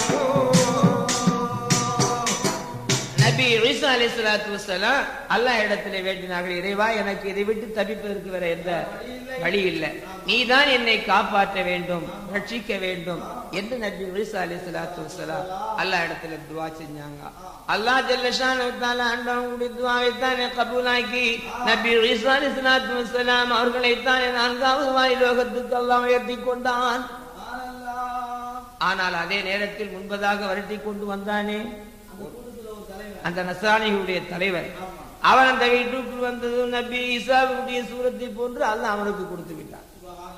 நபி ஈசா அலைஹிஸ்ஸலாத்து வஸ்ஸலாம் அல்லாஹ் இடத்திலே வேண்டினார்கள், இறைவா, எனக்கு இதை விட்டு தப்பிப்பதற்கு வேற எந்த வழி இல்லை, நீதான் என்னை காப்பாற்ற வேண்டும், ரட்சிக்க வேண்டும் என்று நபி ஈசா அலைஹிஸ்ஸலாத்து வஸ்ஸலாம் அல்லாஹ் இடத்துல துஆ செஞ்சாங்க. அல்லாஹ் ஜல்ல ஷானஹு தஆலா அண்டவங்களுடைய துஆவை தானே கபூலாக்கி நபி ஈசா அலைஹிஸ்ஸலாத்து வஸ்ஸலாம் அவர்களை தானே நான்காவது வானிலோகத்துக்கு அல்லாஹ் உயர்த்தி கொண்டான். ஆனால் அதே நேரத்தில் முன்பதாக விரட்டி கொண்டு வந்தானே அந்த நஸ்ரானிகளுடைய தலைவர், அவன் அந்த வீட்டுக்குள் வந்தது நபி ஈசாவுடைய சூரத்தை போன்று அல்லாஹ் அவனுக்கு கொடுத்து விட்டான்.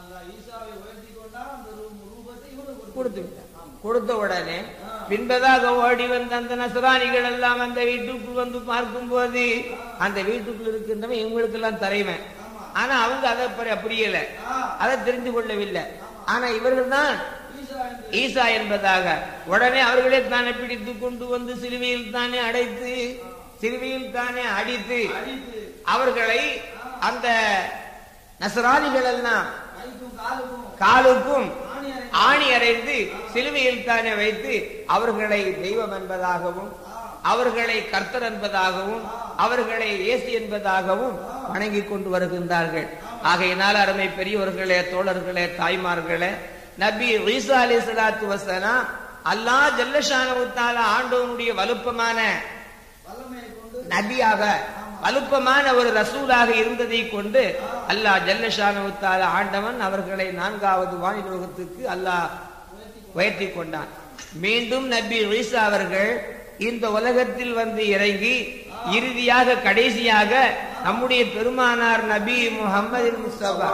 கொடுத்து விட்டான். கொடுத்த உடனே பின்பதாக ஓடி வந்த அந்த நஸ்ரானிகள் எல்லாம் அந்த வீட்டுக்குள் வந்து பார்க்கும் போது அந்த வீட்டுக்குள் இருக்கின்றவன் இவங்களுக்கு எல்லாம் தலைவன். ஆனா அவங்க அதை புரியல, அதை தெரிந்து கொள்ளவில்லை. ஆனா இவர்கள் தான் ஈசா என்பதாக உடனே அவர்களே தானே பிடித்து கொண்டு வந்து சிலுவையில் தானே அடைத்து சிலுவையில் தானே அடித்து அவர்களை அந்த நஸ்ரானிகள் எல்லாம் காலுக்கும் ஆணி அறைந்து சிலுவையில் தானே வைத்து அவர்களை தெய்வம் என்பதாகவும் அவர்களை கர்த்தர் என்பதாகவும் அவர்களை இயேசு என்பதாகவும் வணங்கி கொண்டு வருகின்றார்கள். ஆகையினால் அருமை பெரியவர்களே, தோழர்களே, தாய்மார்களே, நபி ஈசா அலைஹிஸ்ஸலாத்து வஸ்ஸலாம் அல்லாஹ் ஜல்ல ஷானஹு தஆலா ஆண்டவனுடைய வலுப்பமான நபியாக வலுப்பமான ஒரு ரசூலாக இருந்ததை கொண்டு அல்லாஹ் ஜல்ல ஷானஹு தஆலா ஆண்டவன் அவர்களை நான்காவது வானிலோகத்துக்கு அல்லாஹ் உயர்த்தி கொண்டான். மீண்டும் நபி ஈசா அவர்கள் இந்த உலகத்தில் வந்து இறங்கி இறுதியாக கடைசியாக நம்முடைய பெருமானார் நபி முஹம்மது முஸ்தபா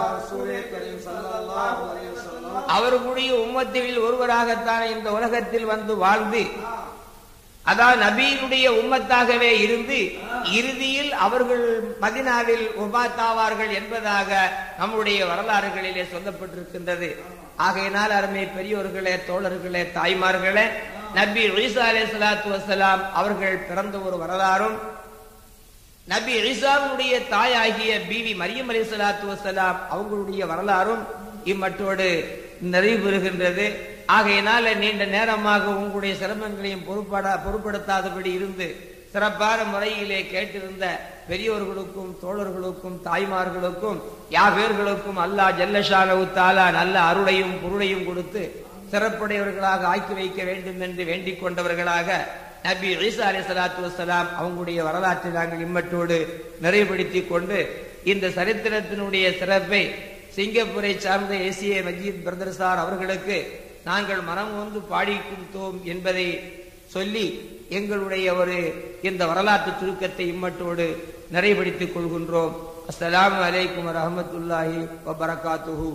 அவர்களுடைய உம்மத்தில் ஒருவராகத்தான் இந்த உலகத்தில் வந்து வாழ்ந்து, அதாவது நபியினுடைய உம்மத்தாகவே இருந்து இறுதியில் அவர்கள் மதீனாவில் வஃபாத்தாவார்கள் என்பதாக நம்முடைய வரலாறுகளிலே சொல்லப்பட்டிருக்கின்றது. ஆகையினால் அருமை பெரியோர்களே, தோழர்களே, தாய்மார்களே, நபி ஈசா அலைஹிஸ்ஸலாத்து வஸ்ஸலாம் அவர்கள் பிறந்த ஒரு வரலாறும் நபி ஈசாவுடைய தாயாகிய பீவி மரியம் அலைஹிஸ்ஸலாத்து வஸ்ஸலாம் அவங்களுடைய வரலாறும் இம்மட்டோடு நிறைவு பெறுகின்றது. ஆகையினால நீண்ட நேரமாக உங்களுடைய சிரமங்களையும் பொறுப்பட பொறுப்படுத்தாதபடி இருந்து சிறப்பான முறையிலே கேட்டிருந்த பெரியோர்களுக்கும் தோழர்களுக்கும் தாய்மார்களுக்கும் யாவேர்களுக்கும் அல்லாஹ் ஜல்ல ஷானஹு தஆலா நல்ல அருளையும் பொருளையும் கொடுத்து சிறப்புடையவர்களாக ஆக்கி வைக்க வேண்டும் என்று வேண்டிக் கொண்டவர்களாக நபி ஈசா அலைஹிஸ்ஸலாத்து வஸ்ஸலாம் அவங்களுடைய வரலாற்றை நாங்கள் இம்மட்டோடு நிறைவுபடுத்தி கொண்டு இந்த சரித்திரத்தினுடைய சிறப்பை சிங்கப்பூரை சார்ந்த ஏசிய மஜீத் பிரதர் சார் அவர்களுக்கு நாங்கள் மனம் வந்து பாடி கொடுத்தோம் என்பதை சொல்லி எங்களுடைய ஒரு இந்த வரலாற்று சுருக்கத்தை இம்மட்டோடு நிறைவுபடுத்திக் கொள்கின்றோம். அஸ்ஸலாமு அலைக்கும் வரஹ்மத்துல்லாஹி வபரகாத்துஹு.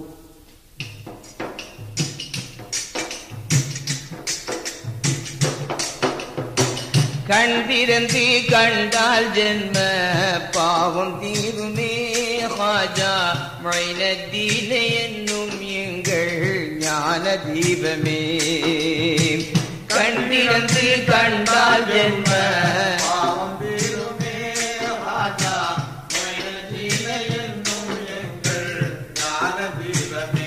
கண்டிருந்து கண்டால் ஜென்ம பாவம் தீருமே ஹாஜா மொய்னத்தீன என்னும் எங்கள் ஞான தீபமே. கண்டிருந்து கண்டால் ஜென்ம பாவம் தீருமே ஹாஜா மொய்னத்தீன என்னும் எங்கள் ஞான தீபமே.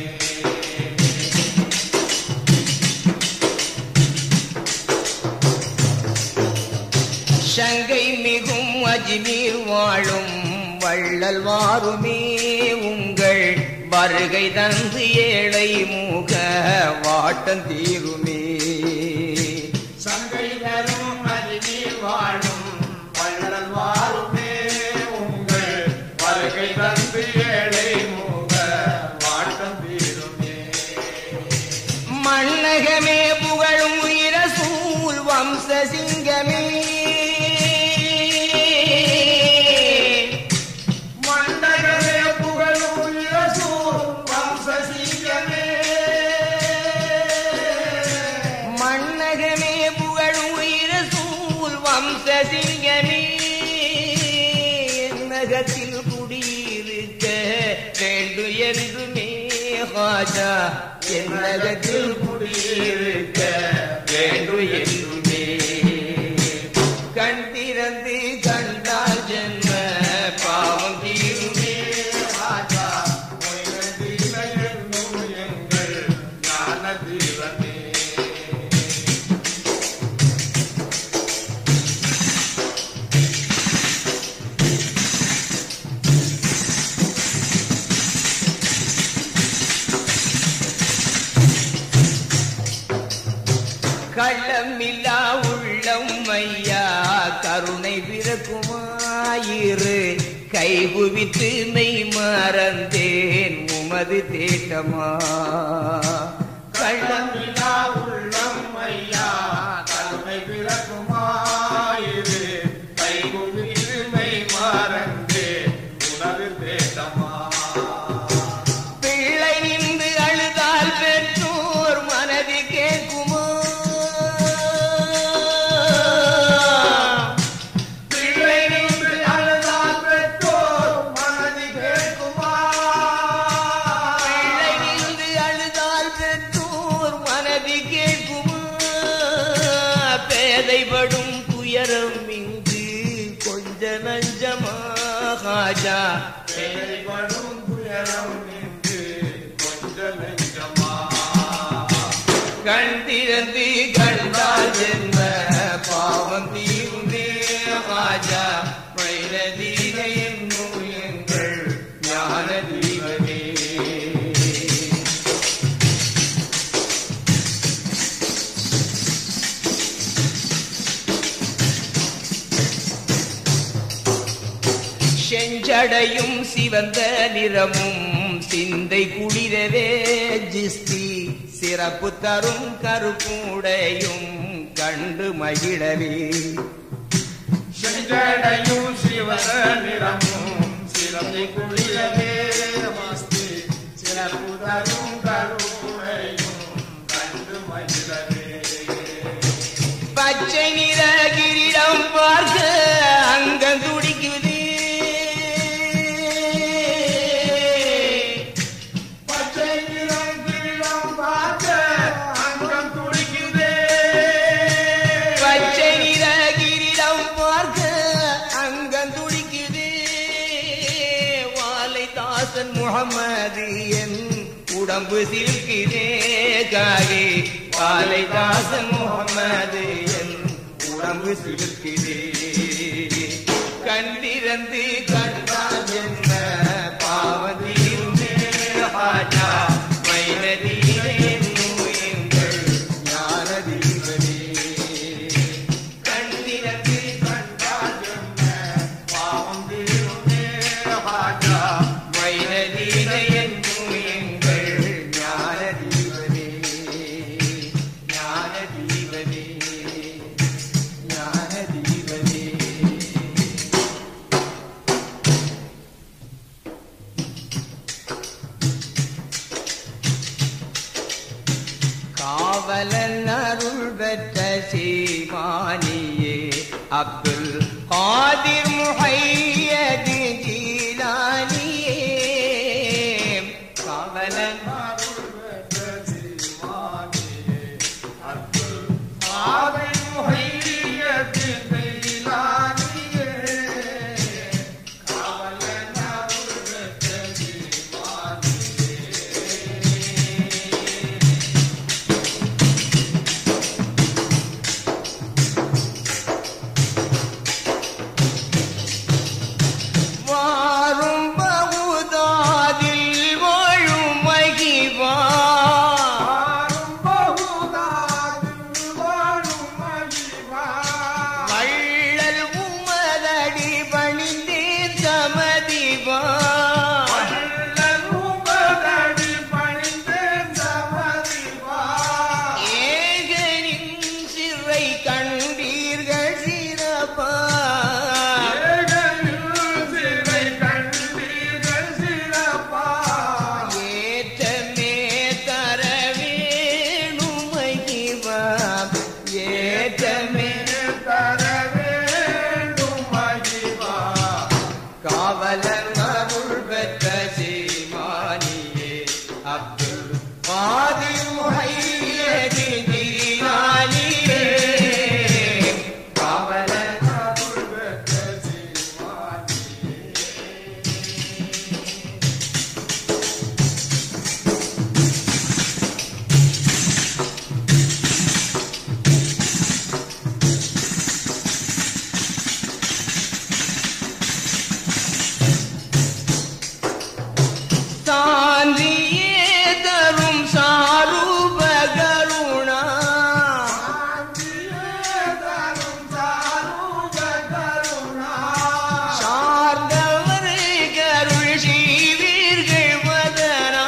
சங்கை மிகும் அஜ்மீர் வாழும் வள்ளல் வாருமே உங்கள் வருகை தந்து ஏழை முக வாட்டம் தீருமே. சங்கை தரும் அஜ்மீர் வாழும் வள்ளல் வாருமே உங்கள் வருகை தந்து ஏழை முக வாட்டம் தீருமே. மன்னகமே புகழும் இரசூல் வம்ச சிங்கமே. என்னகத்தில் குடியிருக்க வேண்டு என்றுமே ஹாஜா என்னகத்தில் குடியிருக்க வேண்டு என்றுமே. கண் திறந்து கண்டால் ஜென்ம பாவம் தீருமே ஹாஜா எங்கள் ஞான தீபமே. கள்ளமில்லா உள்ளம் ஐயா கருணை பிறக்குமாயிரு கைகுவித்து மெய் மறந்தேன் உமது தேட்டமா. கள்ளமில்லா உள்ளம் ஐயா கருணை பிறக்குமாயிரு கைகுவித்து மெய் மறந்தேன் உனது தேட்டமா. பிள்ளை நின்று அழுதால் பெற்றோர் மனது கேட்குமா. பேதைபடும் துயரம் இங்கு கொஞ்ச நஞ்சமா ஹாஜா பேதைபடும் துயரம் இங்கு கொஞ்ச நஞ்சமா. கண் திறந்து கண்டால் ஜென்ம பாவம் தீருமே ஹாஜா மொய்னத்தீன என்னும் எங்கள் ஞான தீபமே. செஞ்சடையும் சிவந்த நிறமும் சிந்தை குளிரவே ஜிஸ்தி சிறப்பு தரும் கருப்புடையும் கண்டு மகிழவே. செஞ்சடையும் சிவந்த நிறமும் சிறப்பு குளிரவே மஸ்தி சிறப்பு தரும் கருப்புடையும் கண்டு மகிழவே. பச்சை நிற கிரீடம் பார்க்க அங்கம் துடிக்குது. முஹம்மது என் உடம்பு சில்கிறே காகே காலைதாசன் முஹம்மது என் உடம்பு சில்கிறே. கண்டிறந்து கண்டால் என்ன பாவதீருமே ஹாஜா மொய்னத்தீன என்னும் எங்கள் ஞான தீபமே. காவலன் அருள் பெற்ற சீமானியே அப்துல் காதிர் முஹையது ஜீலானியே காவலன் அருள் பெற்ற சீமானியே அப்துல் காதிர் முஹையது ஜீலானியே காவலன் அருள் பெற்ற சீமானியே வாரும் பகுதாதில் வாழும் மகிவா வாரும் பகுதாதில் வாழும் மகிவா வள்ளல் உமதடி பணிந்தேன் சமதிவா வள்ளல் உமதடி பணிந்தேன் சமதிவா ஏகனின் சிறை கண்டீர்கள் சிறப்பா ஏகனில் சிறை கண்டீர்கள் சிறப்பா ஏற்றமே தர வேணும் மகிவா ஏற்றமே தர வேண்டும் மகிவா காவலன் அருள் பெற்ற சீமானியே அப்துல் காதிர் முஹையது ஜீலானியே காவலன் அருள் பெற்ற சீமானியே சாந்தியே தரும் சாரூப கருணா தரும் சாரூப கருணா சார்ந்தவர் கருள் செய்வீர்கள் வதனா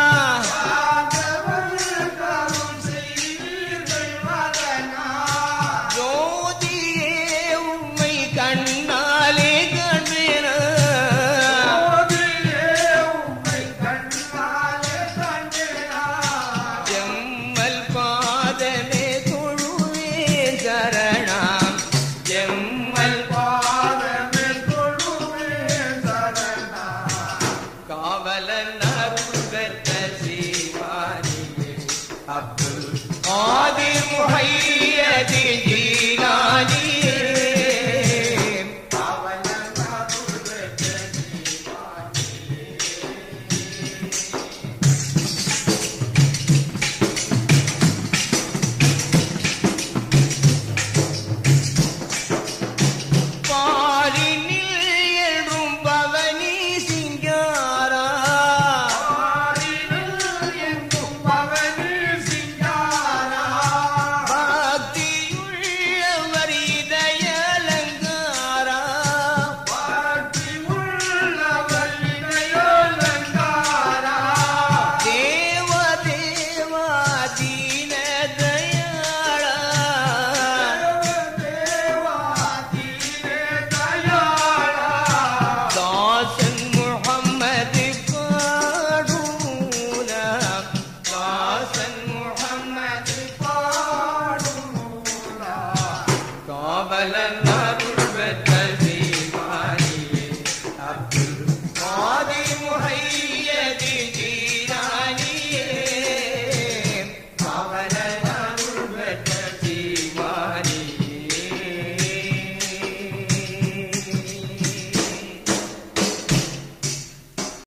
கருள் செய்வீர்கள் வதனா ஜோதியே உம்மை கண்ணாலே கண்பேனா ஜோதியே உம்மை கண்ணாலே கண்டேனா ஜம்மல் பாதமே தொழுவேன் சரணாம் ஜம்மல் பாதமே தொழுவேன் சரணா காவலன் அருள் பெற்ற சீமானியே அப்துல் காதிர் முஹையது ஜீலானியே காவலன் அருள் பெற்ற சீமானியே பாரினில் என்றும் பவனி சிங்காரா ஆரினில் எங்கும் பவனி சிங்காரா பக்தியுள்ளவர் இதயலங்காரா பாட்டி உள்ளவர் இதயலங்காரா தேவ தேவா தீன தயாளா தேவா தீனே தயாளா தாசன் முஹம்மது பாடுனா தாசன் முஹம்மது பாடும் நூலா காவலன் அருள் பெற்ற